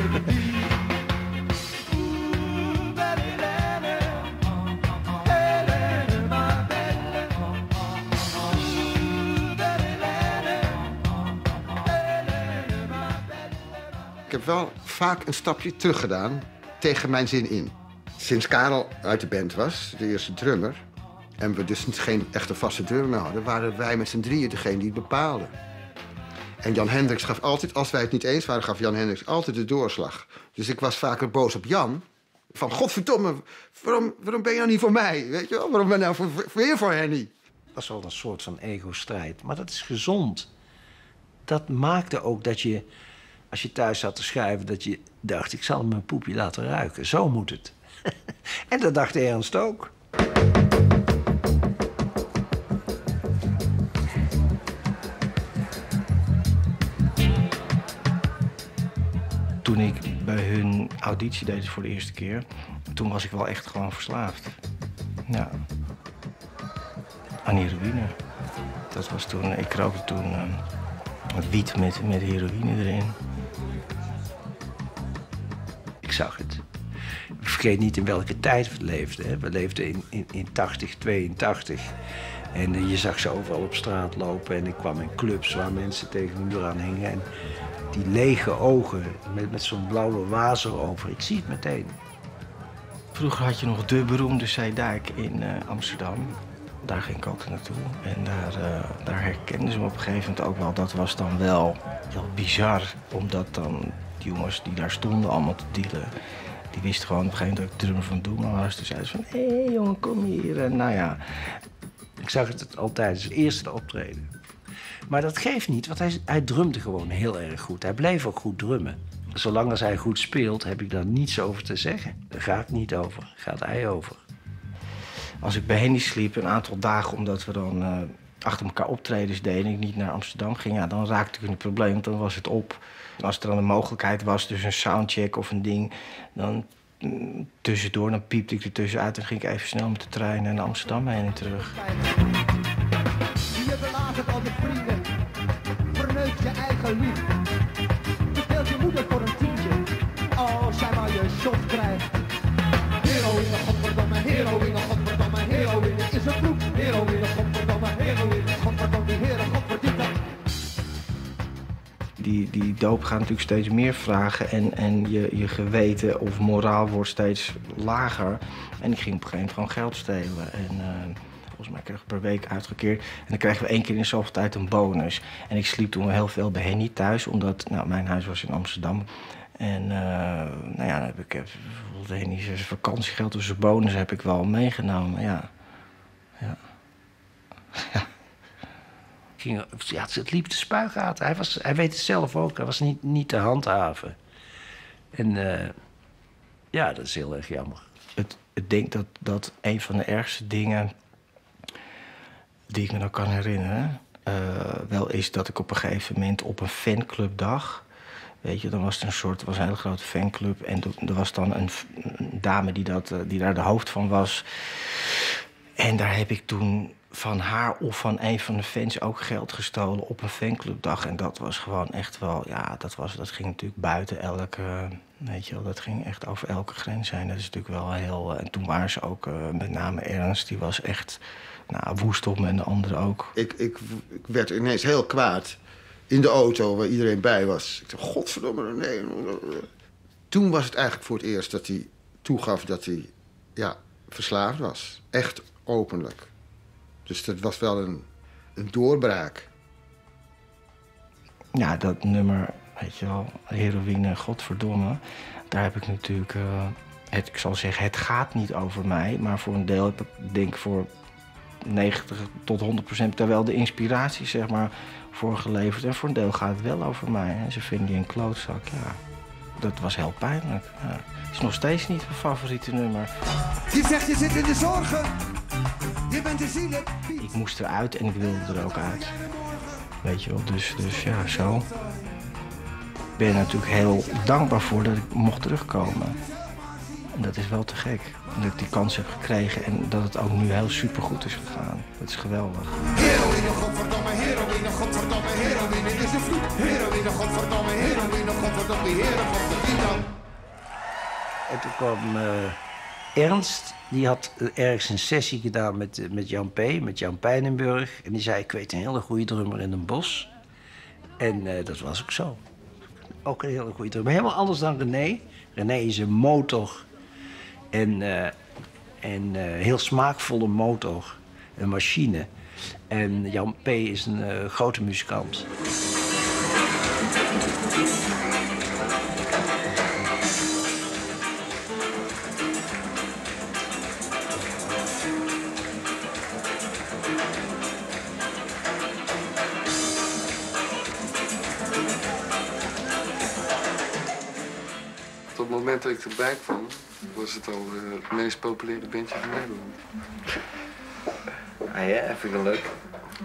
Ik heb wel vaak een stapje terug gedaan tegen mijn zin in. Sinds Karel uit de band was, de eerste drummer... en we dus geen echte vaste drummer meer hadden... waren wij met z'n drieën degene die het bepaalden. En Jan Hendricks gaf altijd, als wij het niet eens waren... gaf Jan Hendricks altijd de doorslag. Dus ik was vaker boos op Jan. Van, godverdomme, waarom, waarom ben je nou niet voor mij? Weet je wel? Waarom ben je nou voor, weer voor Henny? Het was wel een soort van ego-strijd, maar dat is gezond. Dat maakte ook dat je... Als je thuis zat te schrijven, dat je dacht... ik zal mijn poepje laten ruiken. Zo moet het. En dat dacht Ernst ook. Toen ik bij hun auditie deed voor de eerste keer... toen was ik wel echt gewoon verslaafd. Ja. Aan heroïne. Dat was toen, ik rookte toen uh, wiet met, met heroïne erin. Ik zag het. Vergeet niet in welke tijd we leefden. Hè. We leefden in, in, in tachtig, tweeëntachtig. En uh, je zag ze overal op straat lopen. En ik kwam in clubs waar mensen tegen de muur aan hingen. En die lege ogen met, met zo'n blauwe waas erover. Ik zie het meteen. Vroeger had je nog de beroemde Zeedijk in uh, Amsterdam. Daar ging ik ook naartoe. En daar, uh, daar herkenden ze me op een gegeven moment ook wel. Dat was dan wel heel bizar. Omdat dan die jongens die daar stonden allemaal te dealen... die wisten gewoon op een gegeven moment dat ik drummer van Doema was. Toen zeiden ze van, hé hey, jongen, kom hier. En nou ja, ik zag het al tijdens het eerste optreden. Maar dat geeft niet, want hij, hij drumde gewoon heel erg goed. Hij bleef ook goed drummen. Zolang als hij goed speelt, heb ik daar niets over te zeggen. Daar ga ik niet over, daar gaat hij over. Als ik bij Henny sliep, een aantal dagen omdat we dan uh, achter elkaar optredens deden... en ik niet naar Amsterdam ging, ja, dan raakte ik in het probleem, want dan was het op. En als er dan een mogelijkheid was, dus een soundcheck of een ding... dan mm, tussendoor, dan piepte ik er tussenuit en ging ik even snel met de trein naar Amsterdam heen en terug. Je belazert al je vrienden, verneukt je eigen lief. Verteelt je moeder voor een tientje, als jij maar je shot krijgt. Heroïne, godverdomme, heroïne, godverdomme, heroïne is een vloek. Heroïne, godverdomme, heroïne, godverdomme, heren, godverdikke. Die, die doop gaat natuurlijk steeds meer vragen en, en je, je geweten of moraal wordt steeds lager. En ik ging op een gegeven moment gewoon geld stelen. En, uh, volgens mij kreeg ik per week uitgekeerd. En dan kregen we één keer in zoveel tijd een bonus. En ik sliep toen heel veel bij Henny thuis, omdat nou, mijn huis was in Amsterdam. En uh, nou ja, dan heb ik bijvoorbeeld Henny's vakantiegeld of zijn bonus heb ik wel meegenomen. Ja. Ja. Ja. Ging, ja, het liep de spuigaten. Hij, was, hij weet het zelf ook. Hij was niet, niet te handhaven. En uh, ja, dat is heel erg jammer. Het, ik denk dat, dat een van de ergste dingen die ik me nog kan herinneren... Uh, wel is dat ik op een gegeven moment op een fanclubdag... weet je, dan was het een soort, was een hele grote fanclub... en er was dan een, een dame die, dat, die daar de hoofd van was. En daar heb ik toen van haar of van een van de fans ook geld gestolen op een fanclubdag. En dat was gewoon echt wel, ja, dat, was, dat ging natuurlijk buiten elke, weet je wel, dat ging echt over elke grens zijn. Dat is natuurlijk wel heel, en toen waren ze ook, uh, met name Ernst, die was echt, nou, woest op me en de anderen ook. Ik, ik, ik werd ineens heel kwaad in de auto waar iedereen bij was. Ik dacht, godverdomme, nee. Toen was het eigenlijk voor het eerst dat hij toegaf dat hij, ja, verslaafd was. Echt openlijk. Dus dat was wel een, een doorbraak. Ja, dat nummer, weet je wel, heroïne, godverdomme. Daar heb ik natuurlijk, uh, het, ik zal zeggen, het gaat niet over mij. Maar voor een deel heb ik, denk voor negentig tot honderd procent daar wel de inspiratie, zeg maar, voor geleverd. En voor een deel gaat het wel over mij. En ze vinden die een klootzak, ja. Dat was heel pijnlijk. Ja. Het is nog steeds niet mijn favoriete nummer. Je zegt je zit in de zorgen. Je bent de zielig. Ik moest eruit en ik wilde er ook uit. Weet je wel, dus, dus ja, zo. Ik ben er natuurlijk heel dankbaar voor dat ik mocht terugkomen. En dat is wel te gek. Dat ik die kans heb gekregen en dat het ook nu heel supergoed is gegaan. Dat is geweldig. Heroïne, godverdomme, heroïne, godverdomme, heroïne is een vloek. Heroïne, godverdomme, heroïne, godverdomme, heren, godverdikke. En toen kwam uh, Ernst, die had ergens een sessie gedaan met, uh, met Jan P., met Jan Pijnenburg. En die zei, ik weet een hele goede drummer in Den Bosch. En uh, dat was ook zo. Ook een hele goede drummer. Helemaal anders dan René. René is een motor. En, uh, en uh, heel smaakvolle motor. Een machine. En Jan P. is een uh, grote muzikant. Op het moment dat ik erbij kwam, was het al uh, het meest populaire bandje van Nederland. Ah ja, vind ik wel leuk.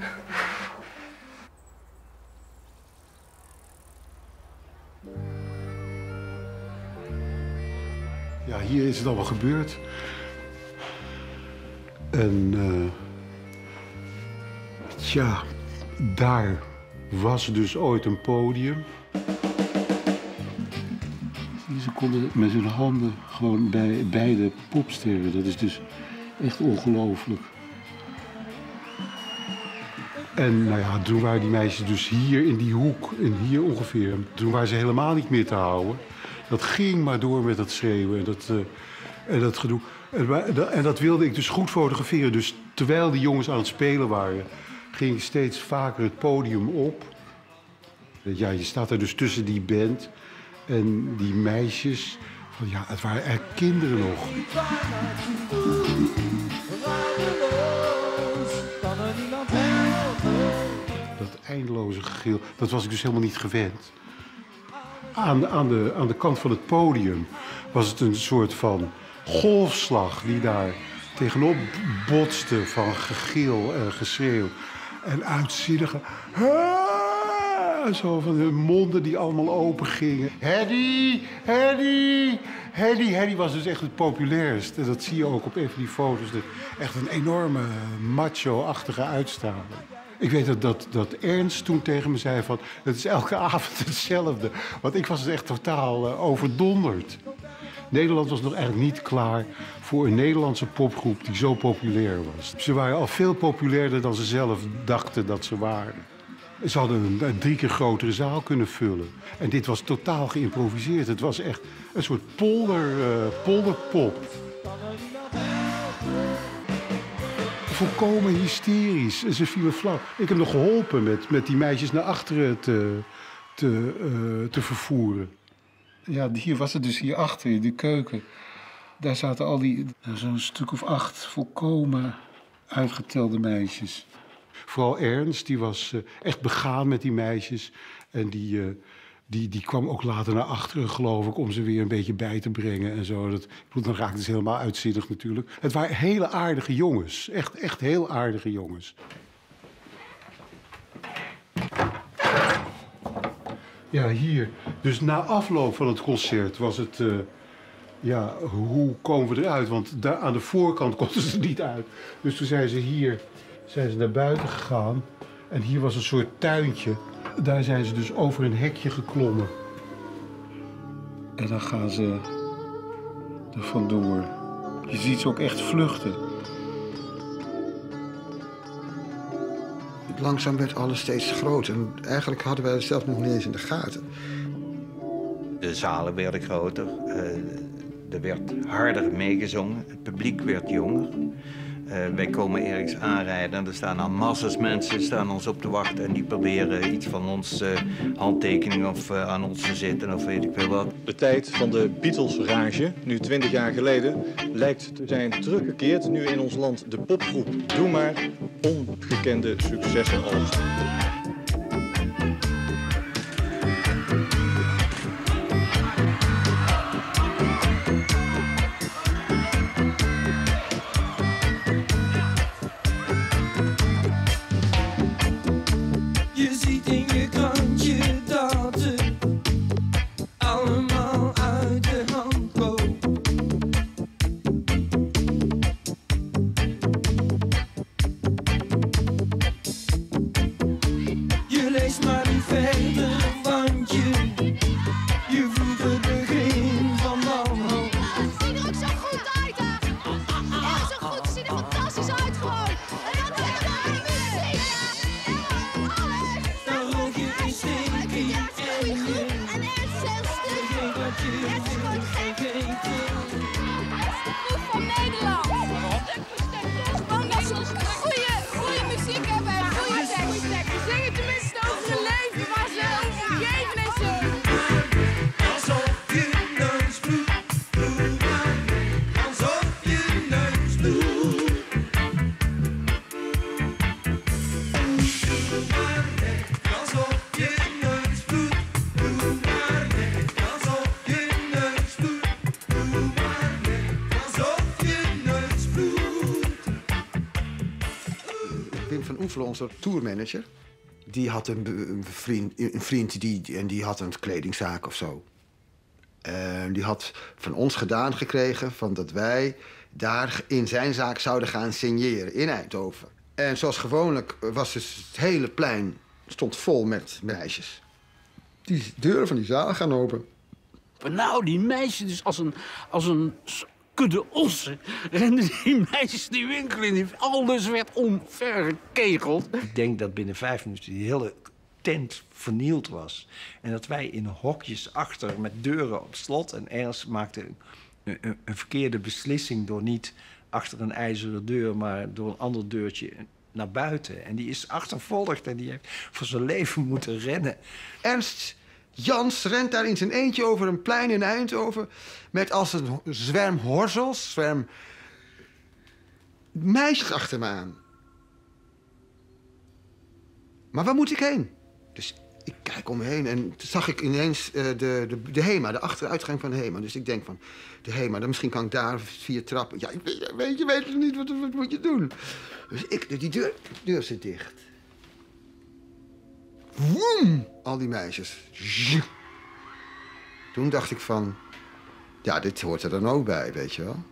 Ja, hier is het allemaal gebeurd. En uh, tja, daar was dus ooit een podium. Ze konden met hun handen gewoon bij beide popsterren. Dat is dus echt ongelooflijk. En nou ja, toen waren die meisjes dus hier in die hoek, en hier ongeveer. Toen waren ze helemaal niet meer te houden. Dat ging maar door met dat schreeuwen en dat, uh, en dat gedoe. En, en dat wilde ik dus goed fotograferen. Dus terwijl die jongens aan het spelen waren, ging ik steeds vaker het podium op. Ja, je staat er dus tussen die band en die meisjes. Van, ja, het waren eigenlijk kinderen nog. Dat eindeloze gegil, dat was ik dus helemaal niet gewend. Aan, aan, de, aan de kant van het podium was het een soort van golfslag die daar tegenop botste van gegil en geschreeuw. En uitzinnige... Zo van hun monden die allemaal open gingen. Hedy, Hedy, Hedy. Hedy was dus echt het populairst. En dat zie je ook op een van die foto's. Echt een enorme macho-achtige uitstraling. Ik weet dat, dat, dat Ernst toen tegen me zei van... het is elke avond hetzelfde. Want ik was dus echt totaal uh, overdonderd. Nederland was nog eigenlijk niet klaar voor een Nederlandse popgroep die zo populair was. Ze waren al veel populairder dan ze zelf dachten dat ze waren. Ze hadden een, een drie keer grotere zaal kunnen vullen. En dit was totaal geïmproviseerd. Het was echt een soort polder, uh, polderpop. Volkomen hysterisch. Ze vielen flauw. Ik heb nog geholpen met, met die meisjes naar achteren te, te, uh, te vervoeren. Ja, hier was het dus hierachter, in de keuken. Daar zaten al die, zo'n stuk of acht volkomen uitgetelde meisjes. Vooral Ernst, die was uh, echt begaan met die meisjes. En die, uh, die, die kwam ook later naar achteren, geloof ik, om ze weer een beetje bij te brengen en zo. Dat, dan raakte ze helemaal uitzinnig natuurlijk. Het waren hele aardige jongens. Echt, echt heel aardige jongens. Ja, hier. Dus na afloop van het concert was het... Uh, ja, hoe komen we eruit? Want daar aan de voorkant konden ze niet uit. Dus toen zijn ze hier... zijn ze naar buiten gegaan. En hier was een soort tuintje. Daar zijn ze dus over een hekje geklommen. En dan gaan ze er vandoor. Je ziet ze ook echt vluchten. Langzaam werd alles steeds groter. En eigenlijk hadden wij het zelf nog niet eens in de gaten. De zalen werden groter. Uh, er werd harder meegezongen. Het publiek werd jonger. Uh, wij komen ergens aanrijden en er staan al massas mensen staan ons op te wachten en die proberen iets van ons uh, handtekening of uh, aan ons te zitten of weet ik veel wat. De tijd van de Beatles-rage, nu twintig jaar geleden, lijkt te zijn teruggekeerd. Nu in ons land de popgroep Doe Maar ongekende successen oogst. Onze tourmanager, die had een, een, vriend, een vriend die, en die had een kledingzaak of zo. Uh, die had van ons gedaan gekregen van dat wij daar in zijn zaak zouden gaan signeren in Eindhoven. En zoals gewoonlijk was dus het hele plein stond vol met meisjes. Die deuren van die zaal gaan open. Nou, die meisjes dus als een, als een kudde ossen renden die meisjes die winkel in. Alles werd omvergekegeld. Ik denk dat binnen vijf minuten die hele tent vernield was. En dat wij in hokjes achter met deuren op slot. En Ernst maakte een, een, een verkeerde beslissing door niet achter een ijzeren deur, maar door een ander deurtje naar buiten. En die is achtervolgd en die heeft voor zijn leven moeten rennen. Ernst Jans rent daar in zijn eentje over een plein in Eindhoven met als een zwerm horzels, zwerm meisjes achter me aan. Maar waar moet ik heen? Dus ik kijk om me heen en toen zag ik ineens uh, de, de, de HEMA, de achteruitgang van de HEMA. Dus ik denk van, de HEMA, dan misschien kan ik daar via trappen. Ja, ik weet, weet je weet niet, wat, wat moet je doen? Dus ik, die deur, die deur zit dicht. Woem! Al die meisjes. Toen dacht ik van, ja, dit hoort er dan ook bij, weet je wel.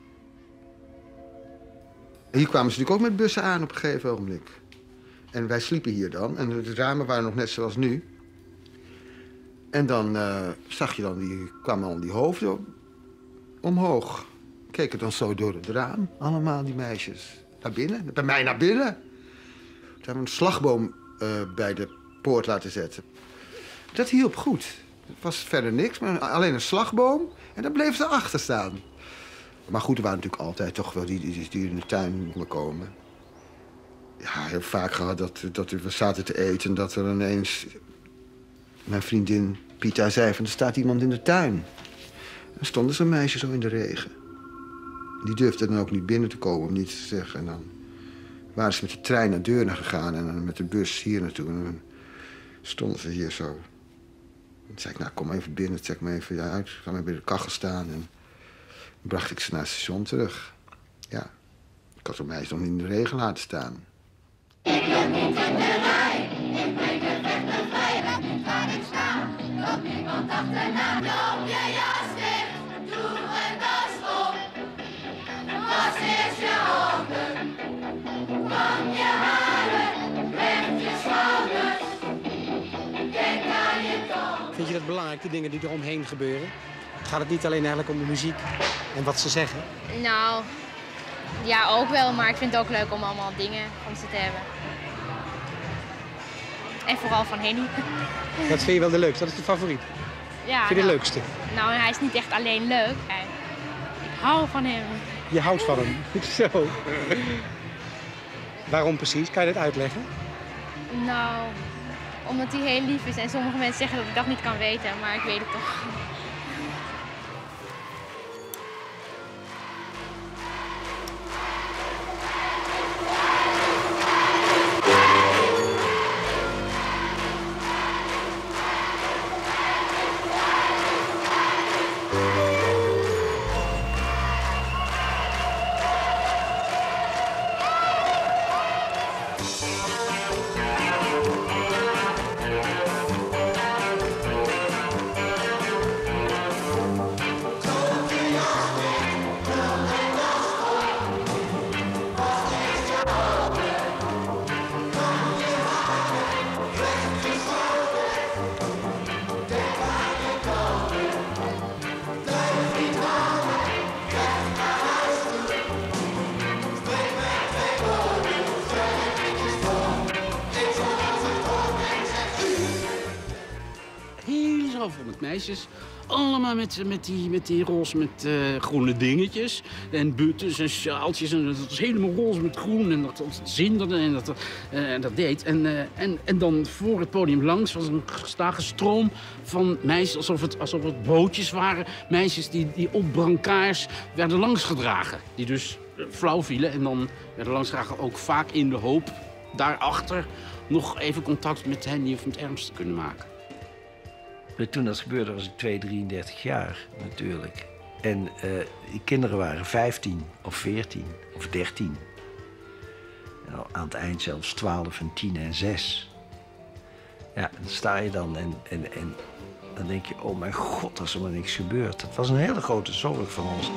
En hier kwamen ze natuurlijk ook met bussen aan op een gegeven ogenblik. En wij sliepen hier dan. En de ramen waren nog net zoals nu. En dan uh, zag je dan, die kwamen al die hoofden omhoog. Keken dan zo door het raam, allemaal die meisjes. Naar binnen, bij mij naar binnen. Toen hebben we een slagboom uh, bij de poort laten zetten. Dat hielp goed. Het was verder niks, maar alleen een slagboom. En dan bleef ze achter staan. Maar goed, er waren natuurlijk altijd toch wel die die, die in de tuin konden komen. Ja, heel vaak gehad dat, dat we zaten te eten en dat er ineens mijn vriendin Pita zei van, er staat iemand in de tuin. En dan stonden zo'n meisje zo in de regen. Die durfde dan ook niet binnen te komen om niets te zeggen. En dan waren ze met de trein naar Deurne gegaan en dan met de bus hier naartoe. En dan stonden ze hier zo. Dan zei ik, nou, kom even binnen, trek me even uit. Ga maar bij de kachel staan. En dan bracht ik ze naar het station terug. Ja, ik had zo'n meisje nog niet in de regen laten staan. Ik loop niet in de rij, ik breng de vechten vrij. Laat niet waar ik sta, loop niemand achterna. Loop je jas dicht, doe een das op. Was is je handen, kam je haren, recht je schouders. Denk aan je tong. Vind je dat belangrijk, de dingen die er omheen gebeuren? Gaat het niet alleen eigenlijk om de muziek en wat ze zeggen? Nou, ja, ook wel, maar ik vind het ook leuk om allemaal dingen van ze te hebben. En vooral van Henny. Dat vind je wel de leukste, dat is de favoriet? Ja. Vind je de nou, leukste? Nou, hij is niet echt alleen leuk. Hij, ik hou van hem. Je houdt van hem, zo. Waarom precies? Kan je dat uitleggen? Nou, omdat hij heel lief is en sommige mensen zeggen dat ik dat niet kan weten, maar ik weet het toch. Meisjes, allemaal met, met, die, met die roze met uh, groene dingetjes. En buttons en sjaaltjes. En dat was helemaal roze met groen. En dat, dat zinderde en dat, uh, dat deed. En, uh, en, en dan voor het podium langs was een gestage stroom van meisjes. Alsof het, alsof het bootjes waren. Meisjes die, die op brancards werden langsgedragen. Die dus uh, flauw vielen. En dan werden langsgedragen ook vaak in de hoop daarachter nog even contact met Henny of met Ernst te kunnen maken. Toen dat gebeurde was ik twee, drieëndertig jaar natuurlijk. En uh, die kinderen waren vijftien of veertien of dertien. En aan het eind zelfs twaalf en tien en zes. Ja, dan sta je dan en, en, en dan denk je, oh mijn god, als er maar niks gebeurt. Dat was een hele grote zorg van ons.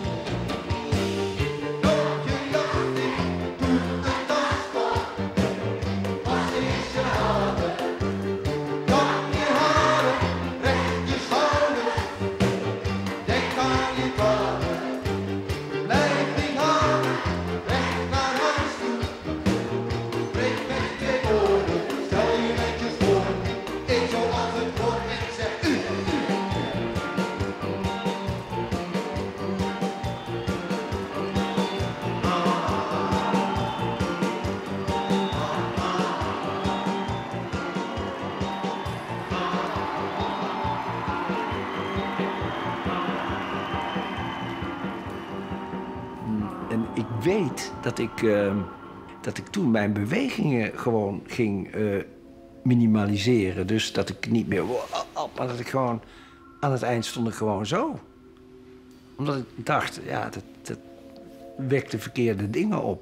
weet dat ik, uh, dat ik toen mijn bewegingen gewoon ging uh, minimaliseren. Dus dat ik niet meer... Maar dat ik gewoon... Aan het eind stond ik gewoon zo. Omdat ik dacht, ja, dat, dat wekte verkeerde dingen op.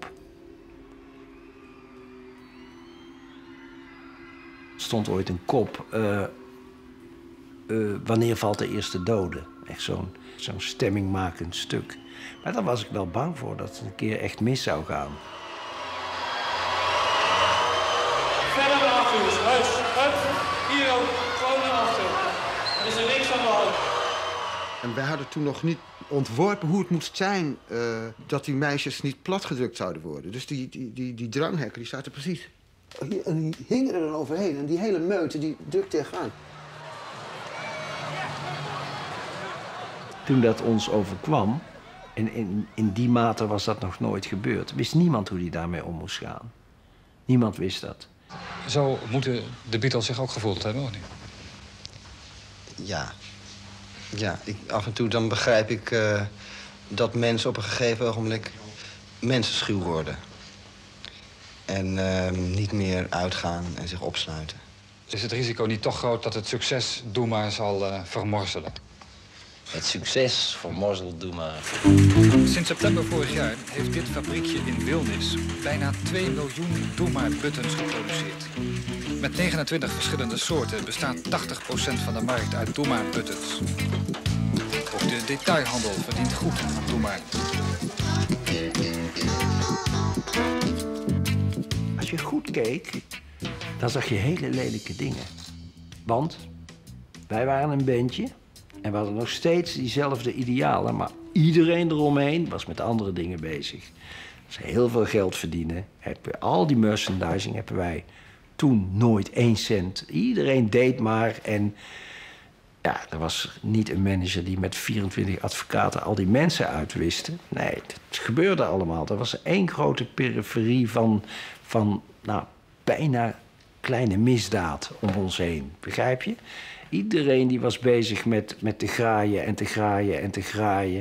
Er stond ooit een kop... Uh, uh, wanneer valt de eerste dode? Echt zo'n zo'n stemmingmakend stuk. Maar daar was ik wel bang voor, dat het een keer echt mis zou gaan. Verder naar achter, jongens. Huis, hup. Hier ook. Gewoon naar achter. Er is er niks aan de hand. En wij hadden toen nog niet ontworpen hoe het moest zijn... Uh, dat die meisjes niet platgedrukt zouden worden. Dus die, die, die, die dranghekken, die zaten precies... En die hingen er dan overheen. En die hele meute, die drukte tegenaan. Toen dat ons overkwam, en in, in die mate was dat nog nooit gebeurd... wist niemand hoe die daarmee om moest gaan. Niemand wist dat. Zo moeten de Beatles zich ook gevoeld hebben, of niet? Ja. Ja, ik, af en toe dan begrijp ik uh, dat mensen op een gegeven ogenblik mensenschuw worden. En uh, niet meer uitgaan en zich opsluiten. Is het risico niet toch groot dat het succes Doe Maar zal uh, vermorzelen? Het succes vermorzelt Doe Maar. Sinds september vorig jaar heeft dit fabriekje in Wilnis bijna twee miljoen Doe Maar buttons geproduceerd. Met negenentwintig verschillende soorten bestaat tachtig procent van de markt uit Doe Maar buttons. Ook de detailhandel verdient goed aan Doe Maar. Als je goed keek, dan zag je hele lelijke dingen. Want wij waren een bandje en we hadden nog steeds diezelfde idealen. Maar iedereen eromheen was met andere dingen bezig. Dus heel veel geld verdienen. Al die merchandising hebben wij toen nooit één cent. Iedereen deed maar. En ja, er was niet een manager die met vierentwintig advocaten al die mensen uitwisten. Nee, het gebeurde allemaal. Er was één grote periferie van, van nou, bijna kleine misdaad om ons heen. Begrijp je? Iedereen die was bezig met, met te graaien en te graaien en te graaien.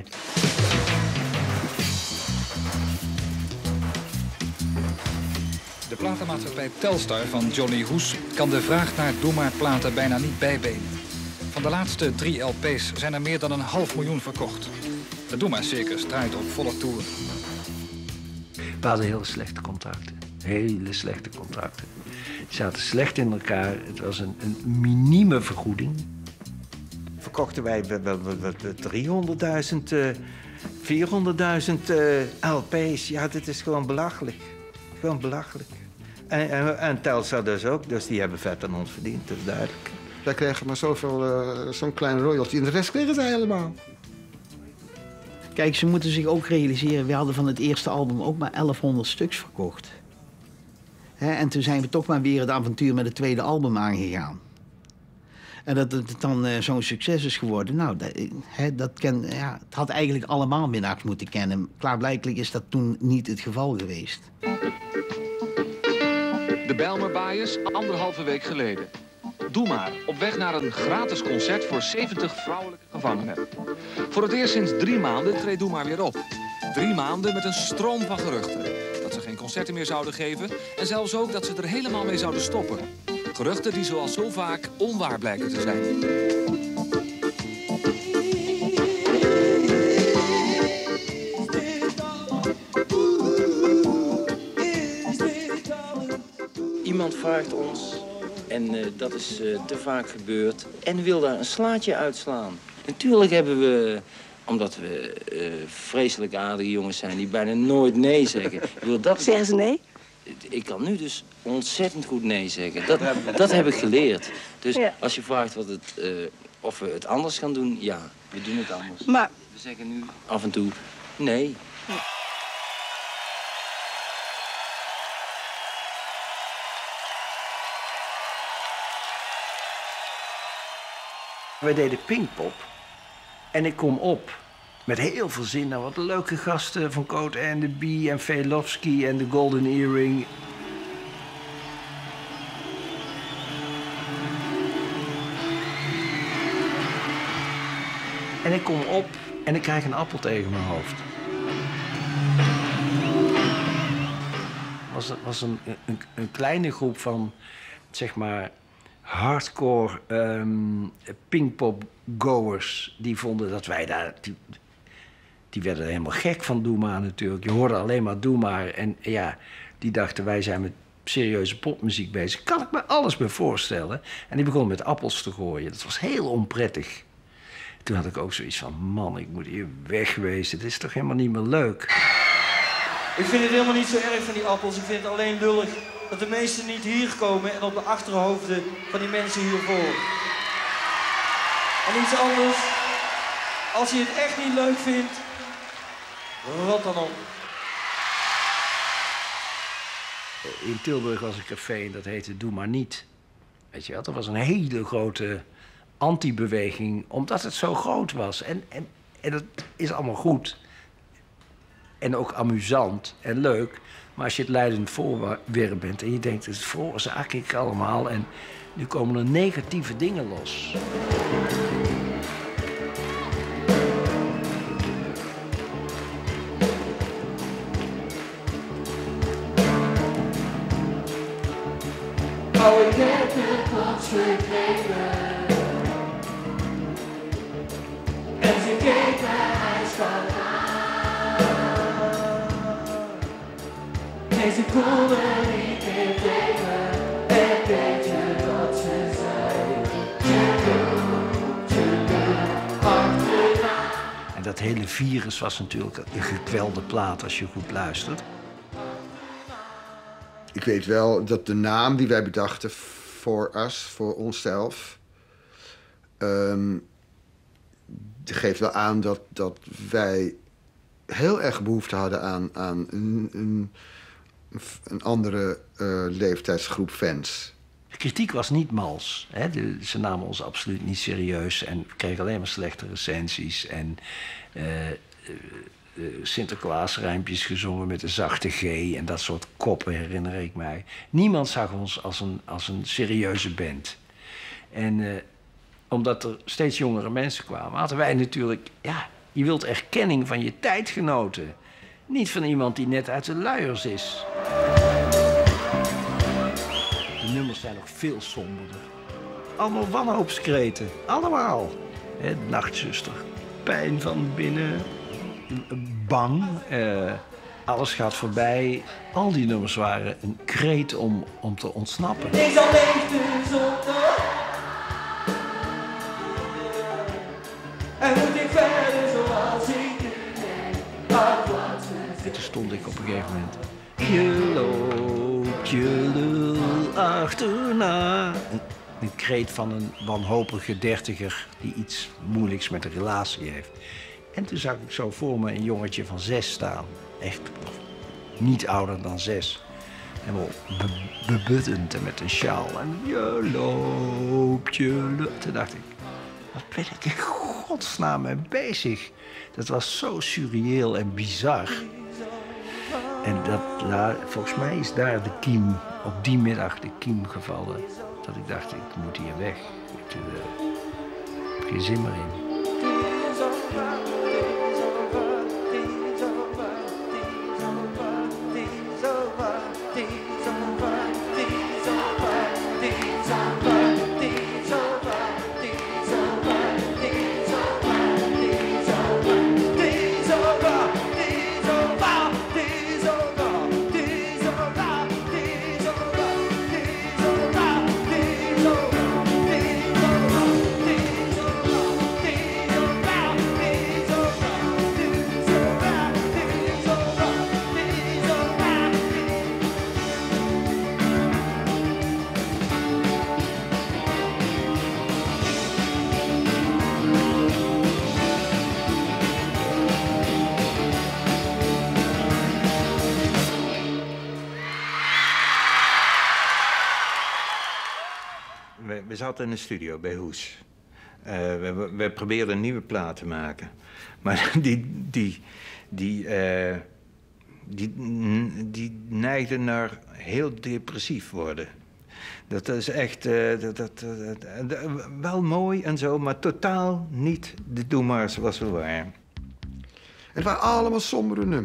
De platenmaatschappij Telstar van Johnny Hoes kan de vraag naar Doe Maar platen bijna niet bijbenen. Van de laatste drie L P's zijn er meer dan een half miljoen verkocht. De Doe Maar circus draait op volle toeren. We hadden hele slechte contracten. Hele slechte contracten. Die zaten slecht in elkaar. Het was een, een minieme vergoeding. Verkochten wij driehonderdduizend, vierhonderdduizend uh, L P's. Ja, dit is gewoon belachelijk. Gewoon belachelijk. En, en, en Telstar dus ook, dus die hebben vet aan ons verdiend, dat is duidelijk. Wij kregen maar zoveel, uh, zo'n klein royalty en de rest kregen zij helemaal. Kijk, ze moeten zich ook realiseren, we hadden van het eerste album ook maar elfhonderd stuks verkocht. He, en toen zijn we toch maar weer het avontuur met het tweede album aangegaan. En dat het dan uh, zo'n succes is geworden, nou, dat, he, dat ken, ja, het had eigenlijk allemaal minnaars moeten kennen. Klaarblijkelijk is dat toen niet het geval geweest. De Bijlmer Bias, anderhalve week geleden. Doe Maar, op weg naar een gratis concert voor zeventig vrouwelijke gevangenen. Voor het eerst sinds drie maanden treedt Doe Maar weer op. Drie maanden met een stroom van geruchten. Dat ze geen concerten meer zouden geven en zelfs ook dat ze er helemaal mee zouden stoppen. Geruchten die zoals zo vaak onwaar blijken te zijn. Iemand vraagt ons, en uh, dat is uh, te vaak gebeurd, en wil daar een slaatje uitslaan. Natuurlijk hebben we, omdat we uh, vreselijk aardige jongens zijn die bijna nooit nee zeggen. Wil dat zeggen ze nee? Ik kan nu dus ontzettend goed nee zeggen. Dat, dat heb ik geleerd. Dus ja. Als je vraagt wat het, uh, of we het anders gaan doen, ja, we doen het anders. Maar we zeggen nu af en toe nee. Wij deden Pinkpop en ik kom op met heel veel zin naar wat leuke gasten van Coat and the Bee en Velofsky en The Golden Earring. En ik kom op en ik krijg een appel tegen mijn hoofd. was, was een, een, een kleine groep van, zeg maar, hardcore um, Pinkpop-goers. Die vonden dat wij daar... Die, die werden helemaal gek van Doe Maar natuurlijk. Je hoorde alleen maar Doe Maar. En ja, die dachten wij zijn met serieuze popmuziek bezig. Kan ik me alles bij voorstellen. En die begon met appels te gooien. Dat was heel onprettig. Toen had ik ook zoiets van, man, ik moet hier wegwezen. Dit is toch helemaal niet meer leuk. Ik vind het helemaal niet zo erg van die appels. Ik vind het alleen lullig dat de meesten niet hier komen en op de achterhoofden van die mensen hiervoor. En iets anders. Als je het echt niet leuk vindt, rot dan op. In Tilburg was een café en dat heette Doe Maar Niet. Weet je wel, dat was een hele grote anti-beweging, omdat het zo groot was. En, en, en dat is allemaal goed. En ook amusant en leuk. Maar als je het leidend voorwerp bent en je denkt, het veroorzaak ik allemaal. En nu komen er negatieve dingen los. Oh, ik heb het pas gekregen. En ze keek mij ijskoud aan. Nee, ze konden niet meer tegen. En weet je wat ze zei? Tjoedoe, tjoedoe, achterna. En dat hele virus was natuurlijk een gekwelde plaat als je goed luistert. Ik weet wel dat de naam die wij bedachten voor us, voor onszelf, um, geeft wel aan dat, dat wij heel erg behoefte hadden aan, aan een, een, een andere uh, leeftijdsgroep fans. De kritiek was niet mals. Hè? De, ze namen ons absoluut niet serieus en we kregen alleen maar slechte recensies. En uh, uh, uh, Sinterklaasrijmpjes gezongen met een zachte G en dat soort koppen herinner ik mij. Niemand zag ons als een, als een serieuze band. En uh, omdat er steeds jongere mensen kwamen, hadden wij natuurlijk... Ja, je wilt erkenning van je tijdgenoten. Niet van iemand die net uit de luiers is. De nummers zijn nog veel somberder. Allemaal wanhoopskreten. Allemaal. He, nachtzuster. Pijn van binnen. Bang. Uh, alles gaat voorbij. Al die nummers waren een kreet om, om te ontsnappen. Ik zal leven zonder. En moet ik verder zoals ik nu ben. En toen stond ik op een gegeven moment. Je loopt je lul achterna. Een, een kreet van een wanhopige dertiger die iets moeilijks met een relatie heeft. En toen zag ik zo voor me een jongetje van zes staan. Echt niet ouder dan zes. Helemaal be bebuddend en met een sjaal. En je loopt je lul. Toen dacht ik, wat ben ik in godsnaam mee bezig? Dat was zo surreëel en bizar. En dat, nou, volgens mij is daar de kiem, op die middag de kiem gevallen. Dat ik dacht, ik moet hier weg. Ik uh, heb geen zin meer in. We zaten in de studio bij Hoes. Uh, we, we probeerden een nieuwe plaat te maken. Maar die, die, die, uh, die, die neigde naar heel depressief worden. Dat is echt uh, dat, dat, dat, dat, wel mooi en zo, maar totaal niet de Doe Maar zoals we waren. Het waren allemaal sombere nummers.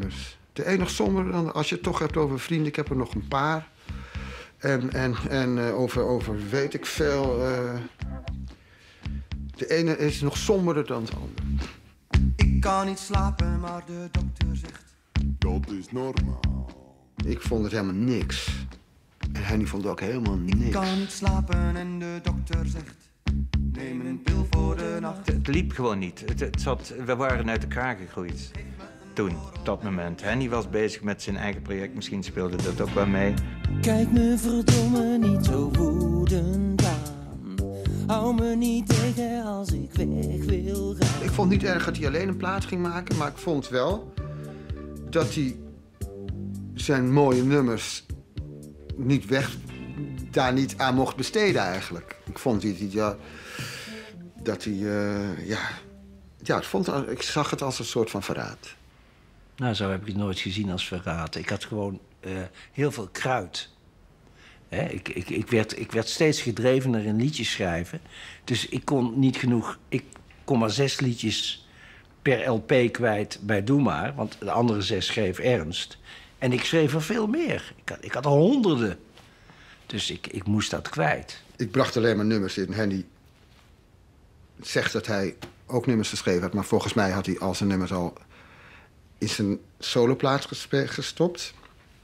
De een nog somberder dan, als je het toch hebt over vrienden. Ik heb er nog een paar. En, en, en uh, over, over weet ik veel. Uh, de ene is nog somberder dan de ander. Ik kan niet slapen, maar de dokter zegt... Dat is normaal. Ik vond het helemaal niks. En Henny vond het ook helemaal niks. Ik kan niet slapen en de dokter zegt... Neem een pil voor de nacht. Het, het liep gewoon niet. Het, het zat, we waren uit elkaar gegroeid. Toen, op dat moment. Henny was bezig met zijn eigen project. Misschien speelde dat ook wel mee. Kijk me verdomme niet zo woedend aan. Hou me niet tegen als ik weg wil gaan. Ik vond het niet erg dat hij alleen een plaat ging maken. Maar ik vond wel dat hij zijn mooie nummers niet weg... daar niet aan mocht besteden eigenlijk. Ik vond hij, ja, dat hij... Uh, ja, ja ik, vond, ik zag het als een soort van verraad. Nou, zo heb ik het nooit gezien als verraad. Ik had gewoon uh, heel veel kruid. Hè? Ik, ik, ik, werd, ik werd steeds gedreven naar een liedje schrijven. Dus ik kon niet genoeg... Ik kon maar zes liedjes per L P kwijt bij Doe Maar. Want de andere zes schreef Ernst. En ik schreef er veel meer. Ik had, ik had er honderden. Dus ik, ik moest dat kwijt. Ik bracht alleen maar nummers in. Henny zegt dat hij ook nummers geschreven had... maar volgens mij had hij al zijn nummers al in zijn soloplaat gestopt.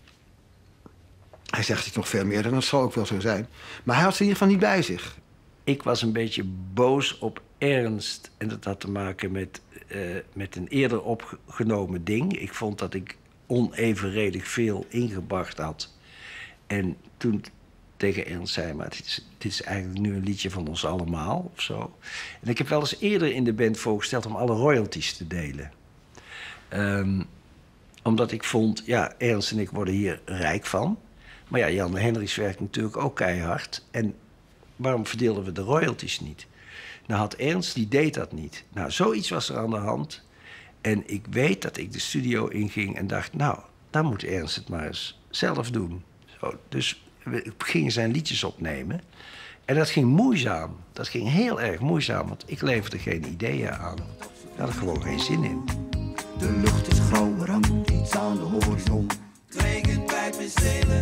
Hij zegt het nog veel meer en dat zal ook wel zo zijn. Maar hij had ze in ieder geval niet bij zich. Ik was een beetje boos op Ernst. En dat had te maken met, uh, met een eerder opgenomen ding. Ik vond dat ik onevenredig veel ingebracht had. En toen tegen Ernst zei, maar dit is, dit is eigenlijk nu een liedje van ons allemaal, of zo. En ik heb wel eens eerder in de band voorgesteld om alle royalties te delen. Um, omdat ik vond, ja, Ernst en ik worden hier rijk van. Maar ja, Jan Hendricks werkt natuurlijk ook keihard. En waarom verdeelden we de royalties niet? Nou had Ernst, die deed dat niet. Nou, zoiets was er aan de hand. En ik weet dat ik de studio inging en dacht, nou, dan moet Ernst het maar eens zelf doen. Zo, dus we gingen zijn liedjes opnemen. En dat ging moeizaam. Dat ging heel erg moeizaam, want ik leverde geen ideeën aan. Daar had ik gewoon geen zin in. De lucht is grauw, er hangt iets aan de horizon. Het regent bij mijn stelen.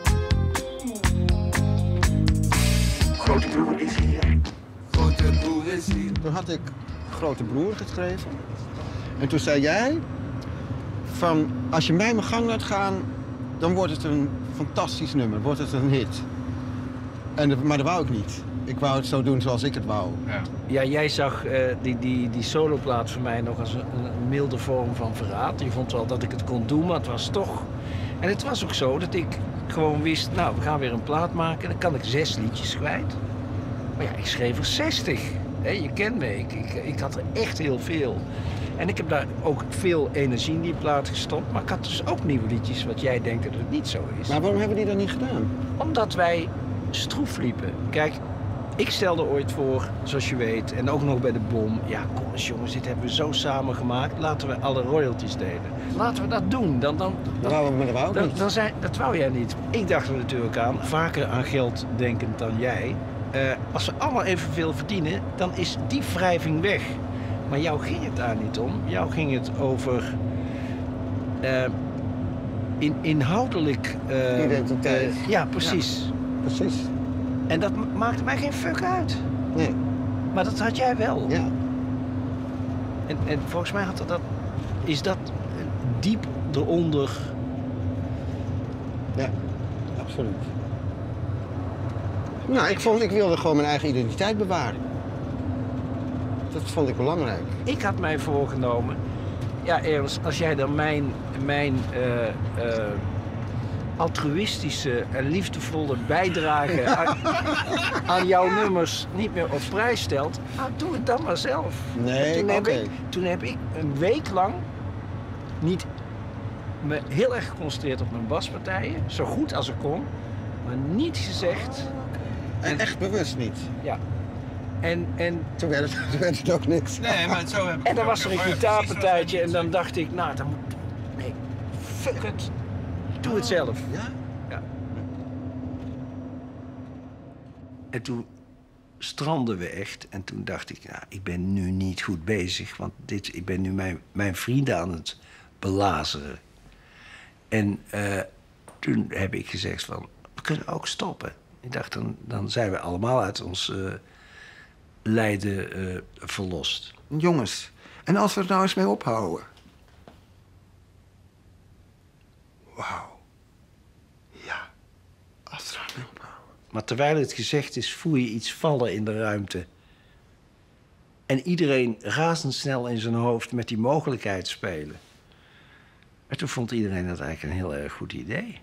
Grote broer is hier. Grote broer is hier. Toen had ik Grote Broer geschreven. En toen zei jij... van als je mij mijn gang laat gaan... dan wordt het een fantastisch nummer, wordt het een hit. En de, maar dat wou ik niet. Ik wou het zo doen zoals ik het wou. Ja, ja jij zag uh, die, die, die soloplaat voor mij nog als een, een milde vorm van verraad. Je vond wel dat ik het kon doen, maar het was toch... En het was ook zo dat ik gewoon wist, nou, we gaan weer een plaat maken. Dan kan ik zes liedjes kwijt. Maar ja, ik schreef er zestig. He, je kent me, ik, ik, ik had er echt heel veel. En ik heb daar ook veel energie in die plaat gestopt. Maar ik had dus ook nieuwe liedjes, wat jij denkt dat het niet zo is. Maar waarom hebben die dat niet gedaan? Omdat wij stroef liepen. Kijk, ik stelde ooit voor, zoals je weet, en ook nog bij de Bom... ja, kom eens jongens, dit hebben we zo samen gemaakt. Laten we alle royalties delen. Laten we dat doen. Dan, dan, dan, nou, maar dat wou ik dan, niet. Dan zei, dat wou jij niet. Ik dacht er natuurlijk aan, vaker aan geld denkend dan jij. Uh, als we allemaal evenveel verdienen, dan is die wrijving weg. Maar jou ging het daar niet om. Jou ging het over... Uh, in, inhoudelijk... Uh, Identiteit. Uh, ja, precies. Ja, precies. En dat maakte mij geen fuck uit. Nee. Maar dat had jij wel. Ja. En, en volgens mij had dat, is dat diep eronder. Ja, absoluut. Nou, ik, vond, ik wilde gewoon mijn eigen identiteit bewaren. Dat vond ik belangrijk. Ik had mij voorgenomen... Ja, Ernst, als jij dan mijn, mijn uh, uh, altruïstische en liefdevolle bijdrage aan, aan jouw nummers niet meer op prijs stelt, nou, doe het dan maar zelf. Nee, oké. okay. Toen heb ik een week lang niet me heel erg geconcentreerd op mijn baspartijen, zo goed als ik kon, maar niet gezegd. En, en echt bewust niet? Ja. En, en... Toen, werd het, toen werd het ook niks. Nee, maar zo heb ik en dan was er een gitaarpartijtje en dan dacht ik, nou, dan moet... Nee, fuck het. Doe het zelf. Ja? Ja. En toen strandden we echt en toen dacht ik, nou, ik ben nu niet goed bezig. Want dit, ik ben nu mijn, mijn vrienden aan het belazeren. En uh, toen heb ik gezegd van, we kunnen ook stoppen. Ik dacht, dan, dan zijn we allemaal uit ons uh, lijden uh, verlost. Jongens, en als we er nou eens mee ophouden? Wauw. Ja, als we er mee ophouden. Maar terwijl het gezegd is, voel je iets vallen in de ruimte. En iedereen razendsnel in zijn hoofd met die mogelijkheid spelen. En toen vond iedereen dat eigenlijk een heel erg goed idee.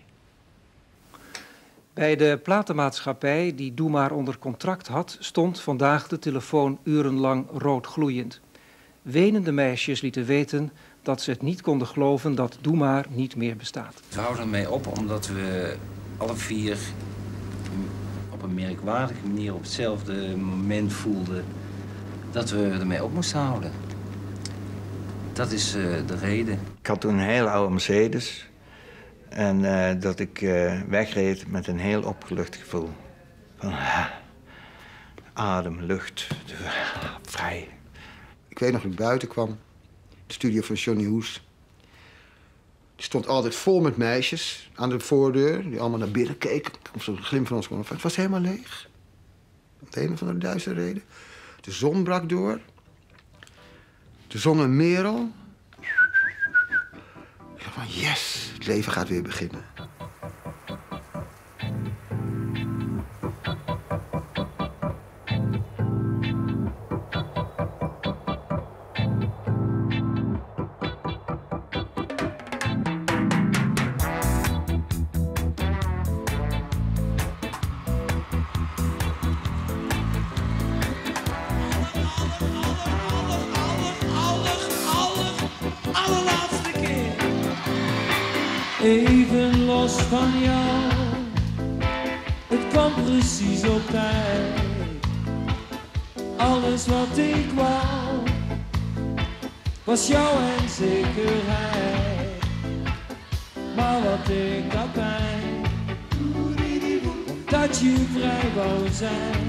Bij de platenmaatschappij die Doe Maar onder contract had, stond vandaag de telefoon urenlang rood gloeiend. Wenende meisjes lieten weten dat ze het niet konden geloven dat Doe Maar niet meer bestaat. We houden ermee op omdat we alle vier op een merkwaardige manier op hetzelfde moment voelden dat we ermee op moesten houden. Dat is uh, de reden. Ik had toen een heel oude Mercedes. En uh, dat ik uh, wegreed met een heel opgelucht gevoel. Van uh, adem, lucht, uh, vrij. Ik weet nog dat ik buiten kwam. De studio van Johnny Hoes. Die stond altijd vol met meisjes aan de voordeur. Die allemaal naar binnen keken. Of zo'n glim van ons kwam. Het was helemaal leeg. Om de een of andere duistere reden. De zon brak door. Er zong een merel. Ik dacht van yes, het leven gaat weer beginnen. Even los van jou, het kwam precies op tijd. Alles wat ik wou, was jou en zekerheid. Maar wat ik dat pijn, dat je vrij wou zijn.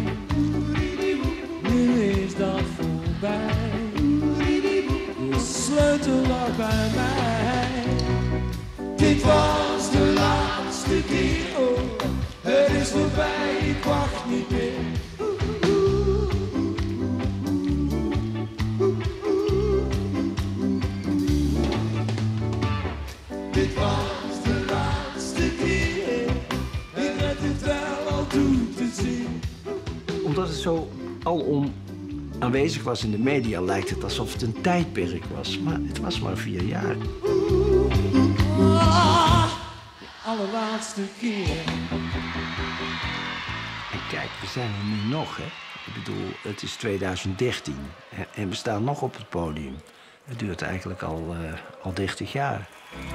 Nu is dat voorbij, de sleutel lag bij mij. Dit was de laatste keer, oh, het is voorbij, ik wacht niet meer. Dit was de laatste keer, ik red het wel al toe te zien. Omdat het zo alom aanwezig was in de media, lijkt het alsof het een tijdperk was. Maar het was maar vier jaar. Ah, allerlaatste keer. En kijk, we zijn er nu nog, hè. Ik bedoel, het is tweeduizend dertien en we staan nog op het podium. Het duurt eigenlijk al, uh, al dertig jaar.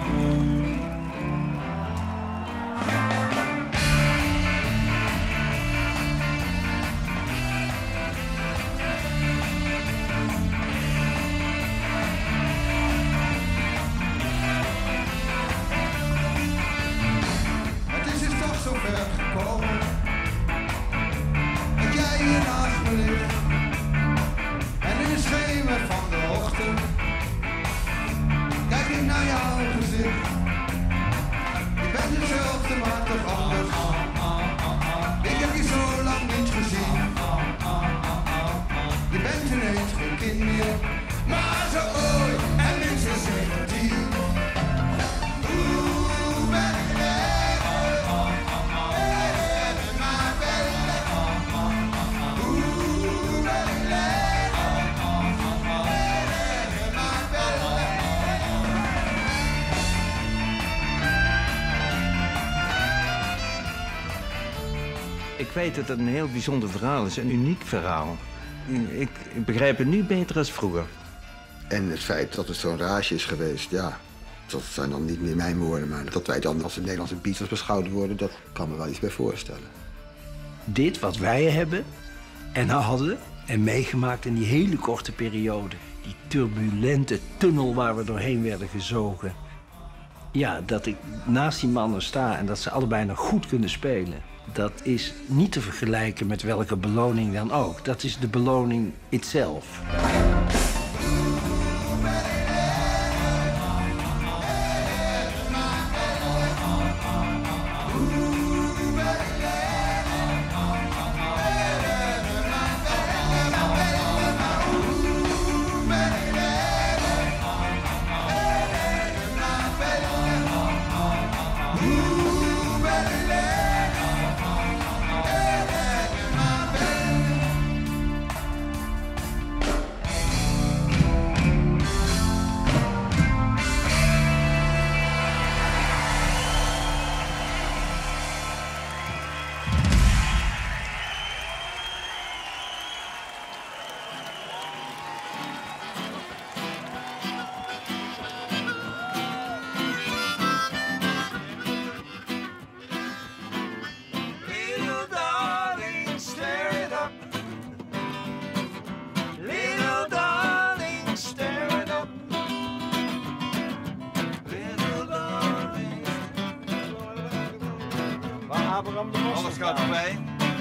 Ik weet dat het een heel bijzonder verhaal is, een uniek verhaal. Ik, ik begrijp het nu beter als vroeger. En het feit dat het zo'n rage is geweest, ja, dat zijn dan niet meer mijn woorden, maar dat wij dan als de Nederlandse Beatles beschouwd worden, dat kan me wel iets bij voorstellen. Dit wat wij hebben en hadden en meegemaakt in die hele korte periode, die turbulente tunnel waar we doorheen werden gezogen. Ja, dat ik naast die mannen sta en dat ze allebei nog goed kunnen spelen. Dat is niet te vergelijken met welke beloning dan ook. Dat is de beloning itself. gaat voorbij.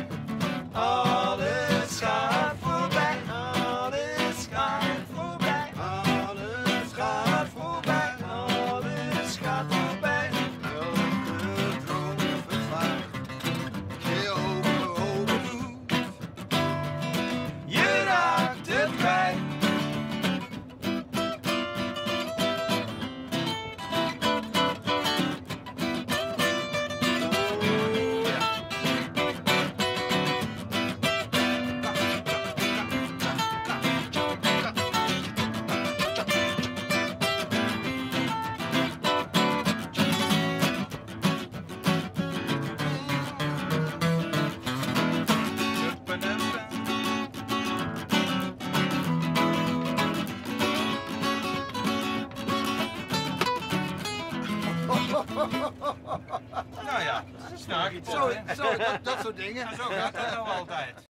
Alles gaat voorbij. Alles gaat voorbij. Alles gaat voorbij. Alles gaat voorbij. Elke droom vervaagt. Je ogen open doet. Je raakt het kwijt. Nou ja, snaak iets. Zo, zo, dat, dat soort dingen. Zo gaat het nou altijd.